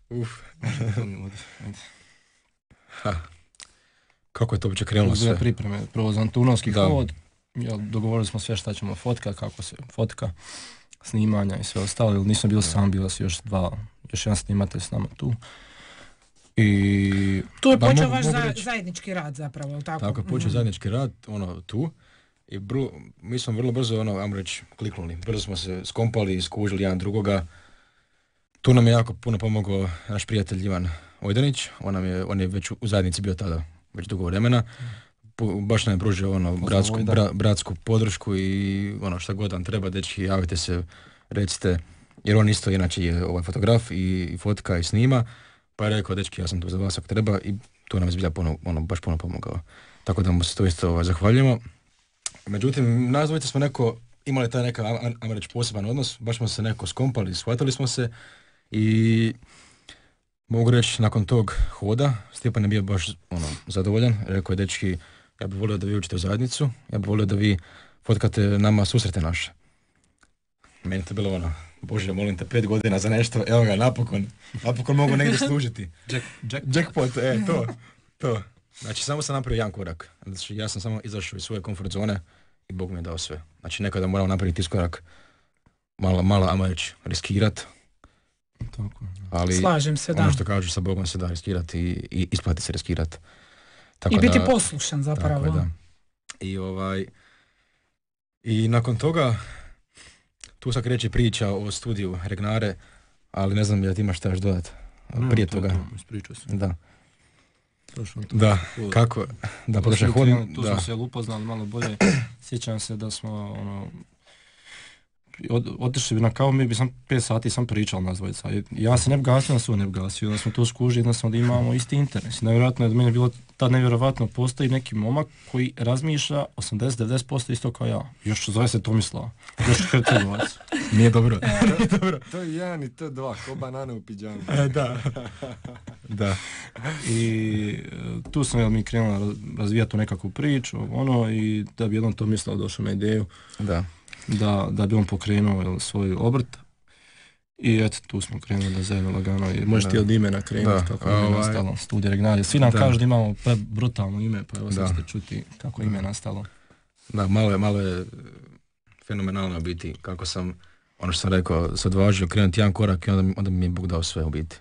Kako je to uopće krenulo Sve sve? pripreme, prvo za Antunovski hod, dogovorili smo sve šta ćemo fotka, kako se fotka, snimanja i sve ostalo, jer nisam bio sam, bila su još jedan snimatelj s nama tu. I Tu je počeo vaš zajednički rad zapravo, tako? Tako je počeo zajednički rad, tu. I mi smo vrlo brzo, ajmo reći, kliknuli. Brzo smo se skompali i skužili jedan drugoga. Tu nam je jako puno pomogao naš prijatelj Ivan Ojdanić. On je već u zajednici bio tada, već dugo vremena. Baš nam je pružio bratsku podršku i šta god vam treba, dečki, javite se, recite. Jer on isto inače je fotograf i fotka i snima. Pa je rekao, dečki, ja sam tu za vas ako treba i tu nam je zbilja baš puno pomogao. Tako da mu se to isto zahvaljujemo. Međutim, nas dvojice smo imali taj neka, ajmo reći, poseban odnos, baš smo se skompali, shvatili smo se i mogu reći, nakon tog hoda, Stjepan je bio baš zadovoljan, rekao je, dečki, ja bih volio da vi učite u zajednicu, ja bih volio da vi fotkate nama susrete naše. Meni to bilo Bože, molim te, 5 godina za nešto, evo ga, napokon mogu negdje služiti. Jackpot, to. Znači, samo sam napravio jedan korak. Znači, ja sam samo izašao iz svoje komfort zone i Bog mi je dao sve. Znači, nekada moramo napraviti iskorak, malo, ajmo reći, riskirat. Tako. Ali slažem se, da. Ono što kažu, sa Bogom se da riskirati i isplati se riskirati. I biti poslušan zapravo. Tako je, da. I nakon toga, tu sad kreće priča o studiju Regnare, ali ne znam, ja ti imaš šta još dodati prije toga. Ispričao sam. Da. Da, kako, da prošle hodin. Tu smo se upoznali malo bolje. Sjećam se da smo otišli bi na kavu, mi bi sam 5 sati sam pričali nas dvojica. Ja se ne bi gasio, nas on ne bi gasio, da smo tu skužili, jednostavno da imamo isti interes. Nevjerojatno je da meni je bilo tad nevjerovatno, postoji neki momak koji razmišlja 80-90% isto kao ja. Još zove se Tomislav. Još Hrtelovac. Nije dobro. To je jedan i to dva, ko banane u pidžamu. Da. I tu sam mi krenula razvijati tu nekakvu priču, i da bi jednom Tomislav došao na ideju. Da bi on pokrenuo svoj obrt i eto, tu smo krenuli da zajedno lagano i možeš ti od imena krenuti kako je nastalo Studija Regnare. Svi nam kažu da imamo brutalno ime, pa evo sad ste čuti kako ime nastalo. Da, malo je fenomenalno biti, kako sam, ono što sam rekao, se odvažio krenuti jedan korak i onda mi je Bog dao sve u biti.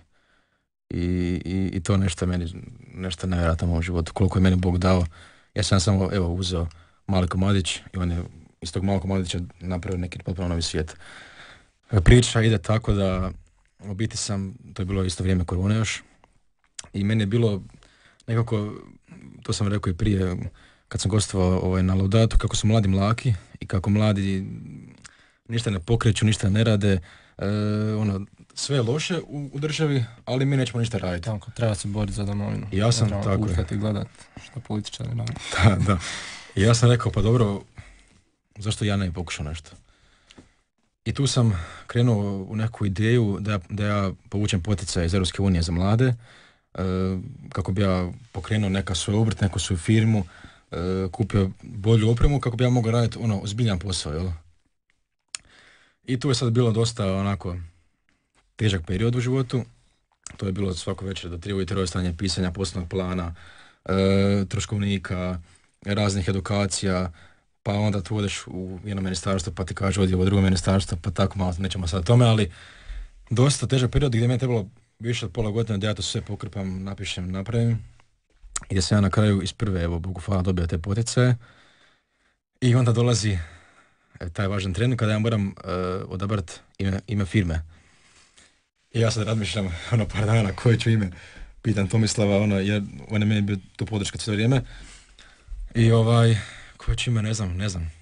I to nešto nevjerojatno u mom životu, koliko je meni Bog dao. Ja sam samo, uzeo mali komadić i on je iz tog malog komadića napravio neki potpuno novi svijet. Priča ide tako da u biti to je bilo isto vrijeme korone još, i meni je bilo nekako, to sam rekao i prije kad sam gostovao na Laudatu, kako su mladi mlaki i kako mladi ništa ne pokreću, ništa ne rade, sve je loše u državi, ali mi nećemo ništa raditi. Tako, treba se boriti za domovinu. I ja sam tako i gledat što političari radi. Da. I ja sam rekao, pa dobro, zašto ja ne bi pokušao nešto? I tu sam krenuo u neku ideju da ja povučem poticaj iz Europske unije za mlade, kako bi ja pokrenuo neka svoj obrt, neku svoju firmu, kupio bolju opremu kako bi ja mogao raditi ozbiljan posao, jel? I tu je sad bilo dosta onako težak period u životu. To je bilo svako večer do 3 ujutro stanje pisanja poslovnog plana, troškovnika, raznih edukacija, pa onda tu odeš u jedno ministarstvo pa ti kaže odjel u drugo ministarstvo, pa tako malo nećemo sad o tome, ali dosta težak period gdje mi je trebalo više od pola godine da ja to sve pokrpam, napišem, napravim, i gdje sam ja na kraju iz prve, Bogu hvala, dobio te poticaje, i onda dolazi taj važan trenutak kada ja moram odabrati ime firme. I ja sad razmišljam par dana koje ću ime, pitam Tomislava, jer on je meni bio tu podrška cijelo vrijeme, i koje ću ime, ne znam.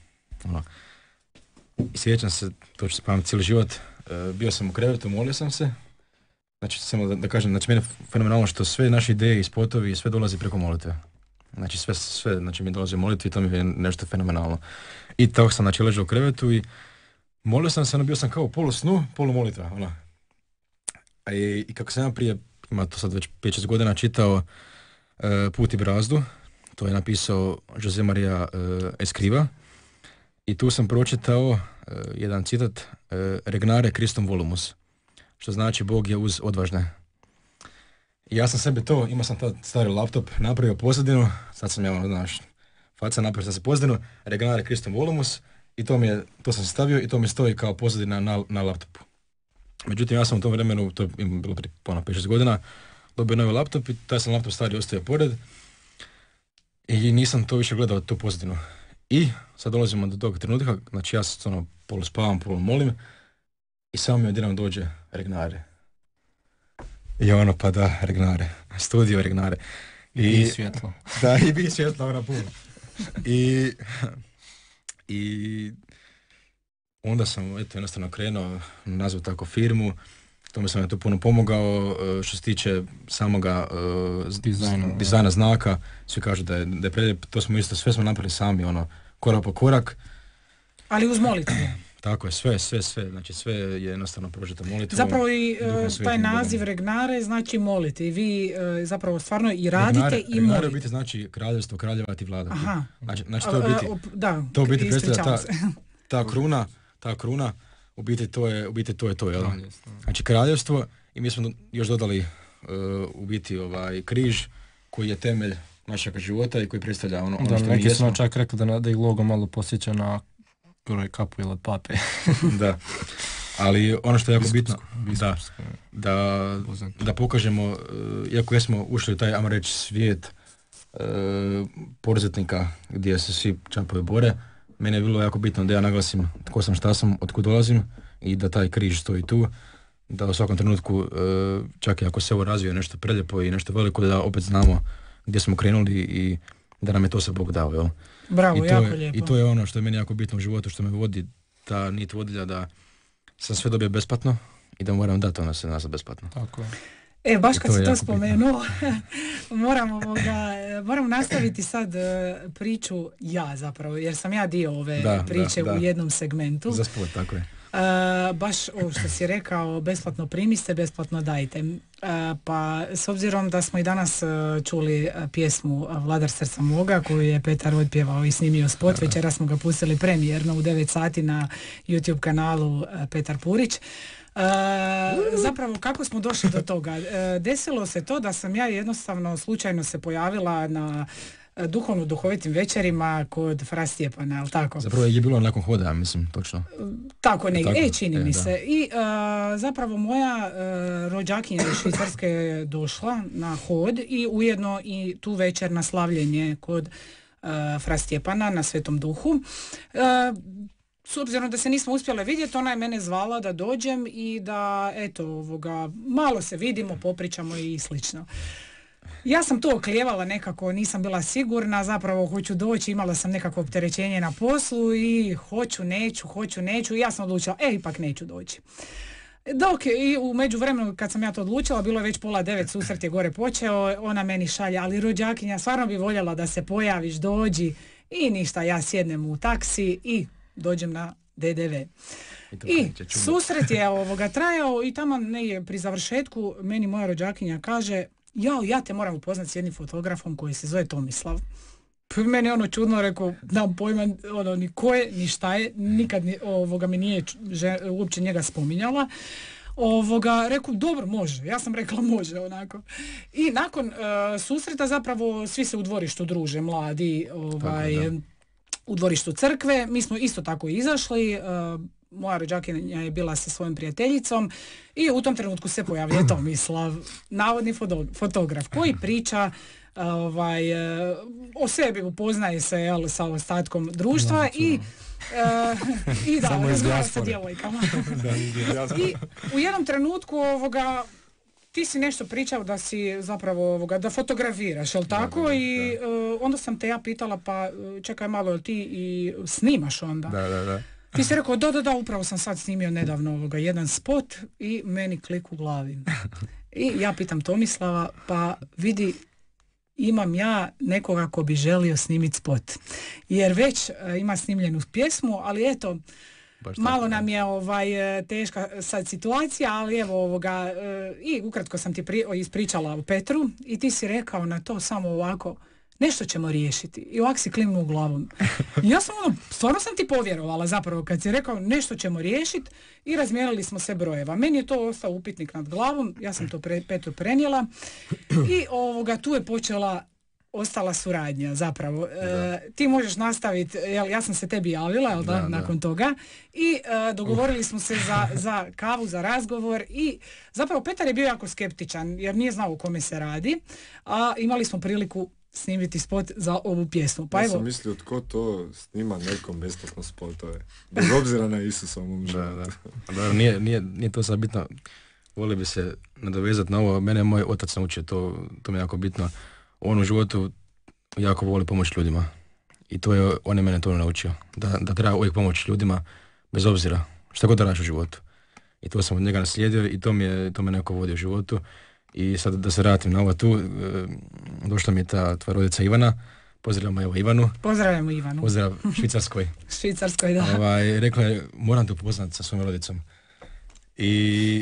I sjećam se, to ću se pamati cijeli život, bio sam u krevetu, molio sam se, Znači, samo da kažem, znači meni je fenomenalno što sve naše ideje i spotovi, sve dolazi preko molitve. Znači sve, znači mi dolazimo molitvi i to mi je nešto fenomenalno. I tako sam znači ležao u krevetu i molio sam se, bio sam kao polu snu, polu molitva, ono. I kako sam ja prije, ima to sad već 5-6 godina, čitao Put i brazdu, to je napisao José María Escriva, i tu sam pročitao jedan citat, Regnare Christum volumus, što znači Bog je uz odvažne. I ja sam sebi to, imao sam tad stari laptop, napravio pozadinu, sad sam ja, znaš, faca, napravio sam se pozadinu, Regnare Christum volumus, i to sam stavio i to mi stoji kao pozadina na laptopu. Međutim, ja sam u tom vremenu, to je bilo prije 5-6 godina, dobio novi laptop i taj sam laptop stari ostavio pored i nisam to više gledao, tu pozadinu. I sad dolazimo do tog trenutka, znači ja se polu spavam, polu molim i samo mi odjednom dođe Regnare. I pa da, Regnare, studio Regnare. I svjetlo. Da, i bi svjetlo, puno. I onda sam jednostavno krenuo nazvati tako firmu, tome sam ja tu puno pomogao, što se tiče samoga dizajna znaka, svi kažu da je prelijep, to smo isto, sve smo napravili sami, korak po korak. Ali uz molitvu. Tako je, sve, znači sve je jednostavno prožeto molitvom. Zapravo i taj naziv Regnare znači moliti. I vi zapravo stvarno i radite i molite. Regnare u biti znači kraljevstvo, kraljevati, vladati. Aha. Znači to u biti predstavlja ta kruna, u biti to je to, jel? Znači kraljevstvo, i mi smo još dodali u biti križ koji je temelj našeg života i koji predstavlja ono što mi jesmo. Neki smo čak rekli da i logo malo posjeća na kapu ili od pape. Da, ali ono što je jako bitno, da pokažemo, iako jesmo ušli u taj, ajmo reći, svijet poduzetnika gdje se svi čampovi bore, meni je bilo jako bitno da ja naglasim tko sam, šta sam, otkud dolazim i da taj križ stoji tu, da u svakom trenutku, čak i ako se ovo razvije nešto preljepo i nešto veliko, da opet znamo gdje smo krenuli i da nam je to sve Bog dao, jel? Bravo, jako lijepo. I to je ono što je meni jako bitno u životu, što me vodi ta nit vodilja, da sam sve dobio besplatno i da moram dati ono se nas besplatno. Tako je. Baš kad si to spomenuo, moram nastaviti sad priču ja zapravo, jer sam ja dio ove priče u jednom segmentu. Za sport, tako je. Baš ovo što si rekao, besplatno primiste, besplatno dajte. Pa s obzirom da smo i danas čuli pjesmu Vladar srca moga koju je Petar otpjevao i snimio spot, večera smo ga pustili premijerno u 9 sati na YouTube kanalu Petar Purić. Zapravo kako smo došli do toga? Desilo se to da sam ja jednostavno slučajno se pojavila na duhovitim večerima kod Fra Stjepana, jel tako? Zapravo je bilo nakon hoda, mislim, točno. Tako negdje, čini mi se. I zapravo moja rođakinja iz Švicarske je došla na hod i ujedno i tu večer na slavljenje kod Fra Stjepana na Svetom Duhu. S obzirom da se nismo uspjele vidjeti, ona je mene zvala da dođem i da, malo se vidimo, popričamo i slično. Ja sam to oklijevala nekako, nisam bila sigurna, zapravo hoću doći, imala sam nekako opterećenje na poslu i hoću, neću i ja sam odlučila, ipak neću doći. Dok i u međuvremenu kad sam ja to odlučila, bilo je već 8:30, susret je gore počeo, ona meni šalje, ali rođakinja, stvarno bi voljela da se pojaviš, dođi, i ništa, ja sjednem u taksi i dođem na DDV. I susret je trajao i tamo pri završetku meni moja rođakinja kaže, ja te moram upoznati s jednim fotografom koji se zove Tomislav. Meni je čudno, rekao, nemam pojma ni ko je, ni šta je, nikad mi nije uopće njega spominjala. Rekao, dobro, može. Ja sam rekla može, onako. I nakon susreta zapravo svi se u dvorištu druže, mladi, u dvorištu crkve. Mi smo isto tako izašli, moja rođakinja je bila sa svojom prijateljicom i u tom trenutku se pojavio Tomislav, navodni fotograf koji priča o sebi, upoznaje se sa ostatkom društva i razgovara sa djevojkama. I u jednom trenutku ti si nešto pričao da si zapravo da fotografiraš, jel tako? I onda sam te ja pitala, pa čekaj malo, jel ti i snimaš onda? Da. Ti si rekao, da, upravo sam sad snimio nedavno jedan spot i meni klik u glavi. I ja pitam Tomislava, pa vidi, imam ja nekoga ko bi želio snimiti spot. Jer već ima snimljenu pjesmu, ali eto, malo nam je teška sad situacija, ali evo i ukratko sam ti ispričala o Petru i ti si rekao na to samo ovako, nešto ćemo riješiti. I ovak si klimnuo glavom. I ja sam stvarno sam ti povjerovala zapravo kad si rekao nešto ćemo riješiti i razmijenili smo se brojeva. Meni je to ostao upitnik nad glavom, ja sam to Petru prenijela i tu je ostala suradnja zapravo. Ti možeš nastaviti, ja sam se tebi javila, nakon toga i dogovorili smo se za kavu, za razgovor i zapravo Petar je bio jako skeptičan jer nije znao o kome se radi, a imali smo priliku snimiti spot za ovu pjesmu. Pa ja sam mislio tko to snima nekom besplatno spotove. Bez obzira na Isusovom životu. Da, nije to sad bitno. Volio bi se nadovezati na ovo. Mene je moj otac naučio, to mi je jako bitno. On u životu jako voli pomoći ljudima. I on je mene to naučio. Da treba uvijek pomoći ljudima bez obzira šta god da radiš u životu. I to sam od njega naslijedio i to me neko vodi u životu. I sad da se vratim na ovo tu, došla mi je ta tvoja rodica Ivana, pozdravljamo evo Ivanu. Pozdravljamo Ivanu. Pozdrav Švicarskoj. Švicarskoj, da. Rekla je, moram te upoznati sa svojom rodicom. I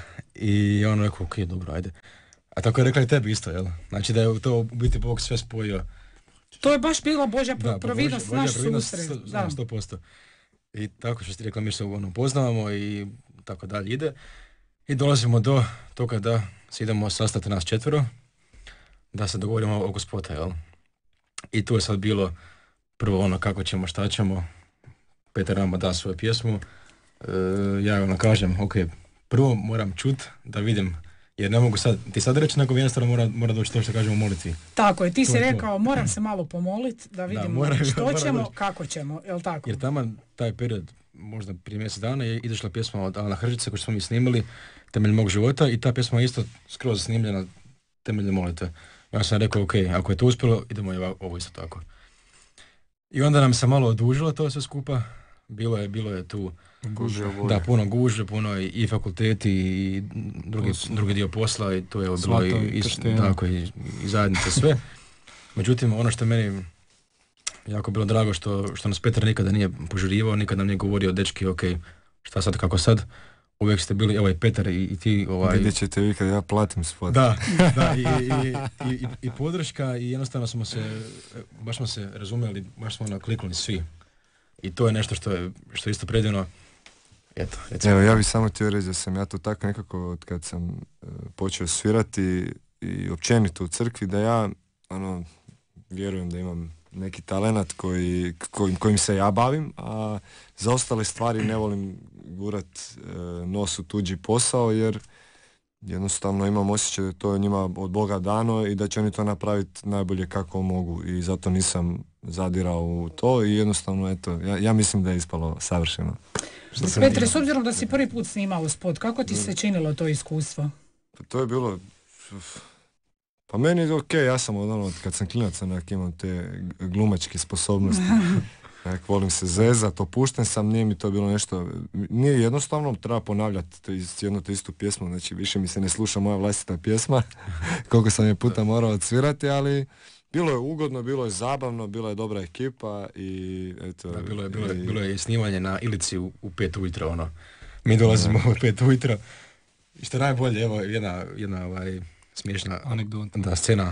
on rekao, ok, dobro, ajde. A tako je rekla i tebi isto, jel? Znači da je to u biti Bog sve spojio. To je baš bila Božja providnost, naš susret. 100%. I tako što ti rekla, mi se poznavamo i tako dalje ide. I dolazimo do toga da se idemo sastati nas 4, da se dogovorimo oko spota, jel? I tu je sad bilo prvo kako ćemo, šta ćemo. Petar nama da svoju pjesmu. Ja kažem, ok, prvo moram čut da vidim, jer ne mogu ti sad reći, nego jednostavno mora doći to što kažemo u molitvi. Tako je, ti si rekao, moram se malo pomoliti da vidimo što ćemo, kako ćemo, jel tako? Jer tamo taj period, možda prije mjesec dana, je izašla pjesma od Alana Hržice koju smo mi snimili, Temelj mog života, i ta pjesma je isto skroz snimljena temeljem molitve. Ja sam rekao, ok, ako je to uspjelo, idemo i ovo isto tako. I onda nam se malo odužilo to sve skupa, bilo je tu puno gužve, puno i fakulteti i drugi dio posla, i to je bilo i zajednice sve. Međutim, ono što je meni jako bilo drago, što nas Petar nikada nije požurivao, nikada nam nije govorio, dečki, ok, šta sad, kako sad, uvijek ste bili, i Petar i ti, Vidjet ćete vi kad ja platim spot. Da, i podrška, i jednostavno baš smo se razumjeli, baš smo kliknuli svi. I to je nešto što je isto predivno. Evo, ja bih samo htio reći da sam ja to tako nekako, od kad sam počeo svirati i općenito u crkvi, da ja vjerujem da imam neki talenat kojim se ja bavim, a za ostale stvari ne volim gurat nos u tuđi posao, jer jednostavno imam osjećaj da je to njima od Boga dano i da će oni to napraviti najbolje kako mogu, i zato nisam zadirao u to i jednostavno, eto, ja mislim da je ispalo savršeno. Petre, s obzirom da si prvi put snimao spot, kako ti se činilo to iskustvo? Pa to je bilo... Pa meni je ok, ja sam kad sam klinac, imam te glumačke sposobnosti. Volim se zezat, opušten sam, nije mi to bilo nešto, nije jednostavno, treba ponavljati jednu te istu pjesmu, znači više mi se ne sluša moja vlastita pjesma, koliko sam je puta morao odsvirati, ali bilo je ugodno, bilo je zabavno, bila je dobra ekipa i eto... Da, bilo je snimanje na Ilici u 5 ujutro, mi dolazimo u 5 ujutro, i što najbolje, evo jedna smiješna anegdota, scena.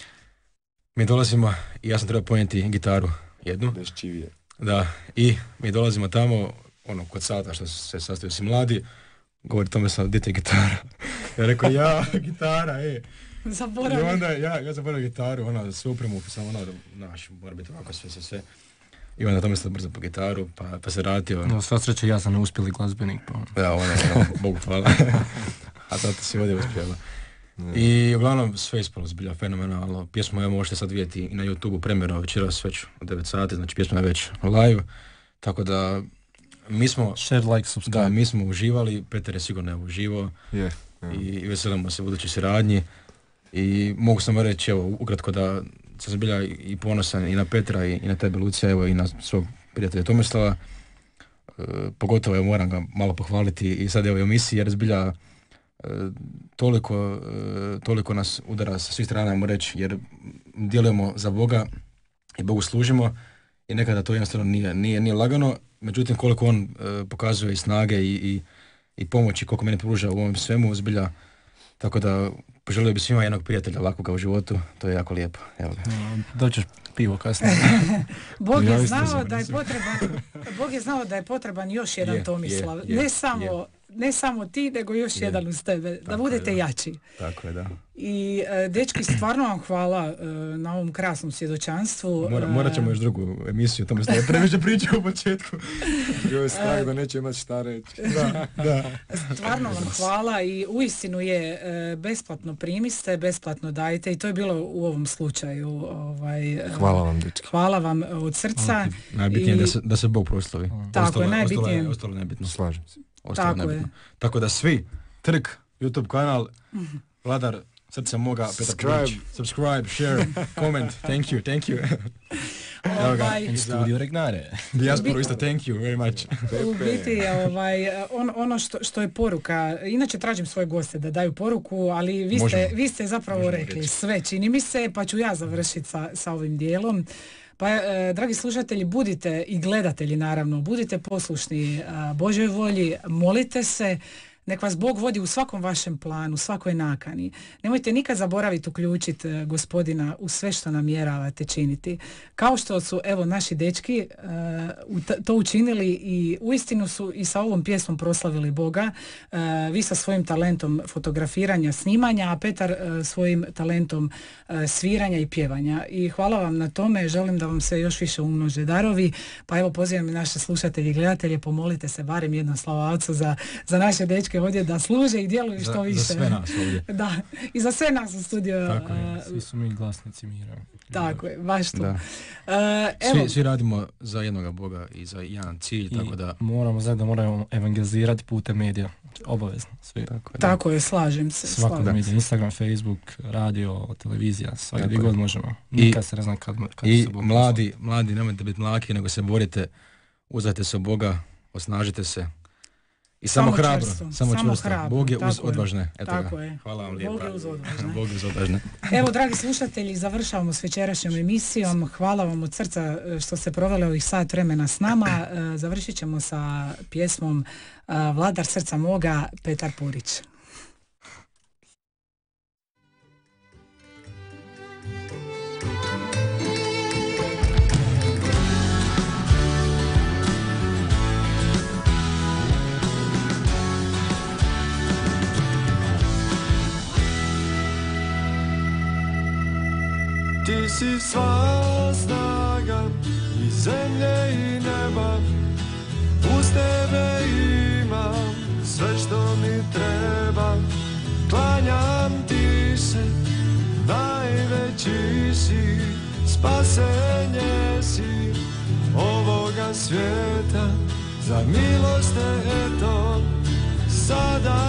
Mi dolazimo i ja sam trebao ponijeti gitaru jednu. Deščivije. Da, i mi dolazimo tamo, kod sata što se sastoji si mladi, govori tome sam, gdje ti je gitara? Ja rekao, gitara, Zaboravim. I onda ja zaboravim gitaru, sve upremu, samo mora biti ovako sve. I onda tome sam brzo po gitaru, pa se vratio. No, sva sreća, ja sam neuspjeli glazbenik. Pa. Da, Bogu hvala. A zato si ovdje uspjela. I uglavnom sve ispalo zbilja fenomenalno. Pjesmu možete sad vidjeti i na YouTube-u, premijera večeras već u 9 sati, znači pjesma je već live. Tako da mi smo... Share, like, subscribe. Da, mi smo uživali, Petar je sigurno uživao. I veselimo se budući suradnji. I mogu samo reći, evo, ukratko da sam zbilja i ponosan i na Petra i na tebe, Lucija, evo, i na svog prijatelja Tomislava. pogotovo ja moram ga malo pohvaliti i sad je u emisiji, jer zbilja toliko nas udara sa svih strana, ajmo reći, jer djelujemo za Boga i Bogu služimo i nekada to jednostavno nije lagano, međutim koliko on pokazuje i snage i pomoći, koliko mene pruža u ovom svemu, zbilja, tako da poželio bi svima jednog prijatelja ovakvoga u životu, to je jako lijepo. Doćeš pivo kasnije. Bog je znao da je potreban još jedan Tomislav. Ne samo ti, nego još jedan uz tebe. Da budete jači. Tako je, da. I dečki, stvarno vam hvala na ovom krasnom svjedočanstvu. Morat ćemo još drugu emisiju, tome ste previše pričao u početku. Bio je strah da neće imati šta reći. Da. Stvarno vam hvala i uistinu je besplatno primiste, besplatno dajte i to je bilo u ovom slučaju. Hvala vam, dečki. Hvala vam od srca. Najbitnije je da se Bog proslavi. Tako je, najbitnije. Ostalo nebitno. Slažem se. Tako je. Tako da svi, Trk, YouTube kanal, Vladar Srca moga, Petar Purić, subscribe, share, comment, thank you. Studio Regnare. Dijasporu isto, thank you very much. U biti, ono što je poruka, inače tražim svoje goste da daju poruku, ali vi ste zapravo rekli sve, čini mi se, pa ću ja završiti sa ovim dijelom. Pa, dragi slušatelji, budite i gledatelji naravno, budite poslušni Božoj volji, molite se, nek vas Bog vodi u svakom vašem planu, svakoj nakani. Nemojte nikad zaboraviti uključiti Gospodina u sve što namjeravate činiti. Kao što su, evo, naši dečki to učinili i uistinu su i sa ovom pjesmom proslavili Boga. Vi sa svojim talentom fotografiranja, snimanja, a Petar svojim talentom sviranja i pjevanja. I hvala vam na tome, želim da vam se još više umnože darovi. Pa evo, pozivam i naše slušatelje i gledatelje, pomolite se barem jednom Slavoavcu za naše dečke ovdje da služe i djeluju što više. Za sve nas ovdje. Da, i za sve nas u studiju. Tako je, svi su mi glasnici mira. Tako je, baš to. Svi radimo za jednoga Boga i za jedan cilj, tako da... moramo evangelizirati putem medija. Obavezno, svi. Tako je, slažem se. Svakog medija, Instagram, Facebook, radio, televizija, svaki gdje god možemo. Nikad se ne znam kad i se Bog mladi, nemojte biti mlaki, nego se borite, uzdajte se u Boga, osnažite se. I samo hrabro, samo čvrsto. Bog je uz odvažne. Eto tako ga. je. Hvala vam lijepa. Bog je uz odvažne. Bog je uz odvažne. Evo, dragi slušatelji, završavamo s večerašnjom emisijom. Hvala vam od srca što ste proveli ovih sat vremena s nama. Završit ćemo sa pjesmom Vladar srca moga, Petar Purić. Ti si sva snaga i zemlje i neba, uz tebe imam sve što mi treba. Klanjam ti se, najveći si, spasenje si ovoga svijeta. Za milost te eto sada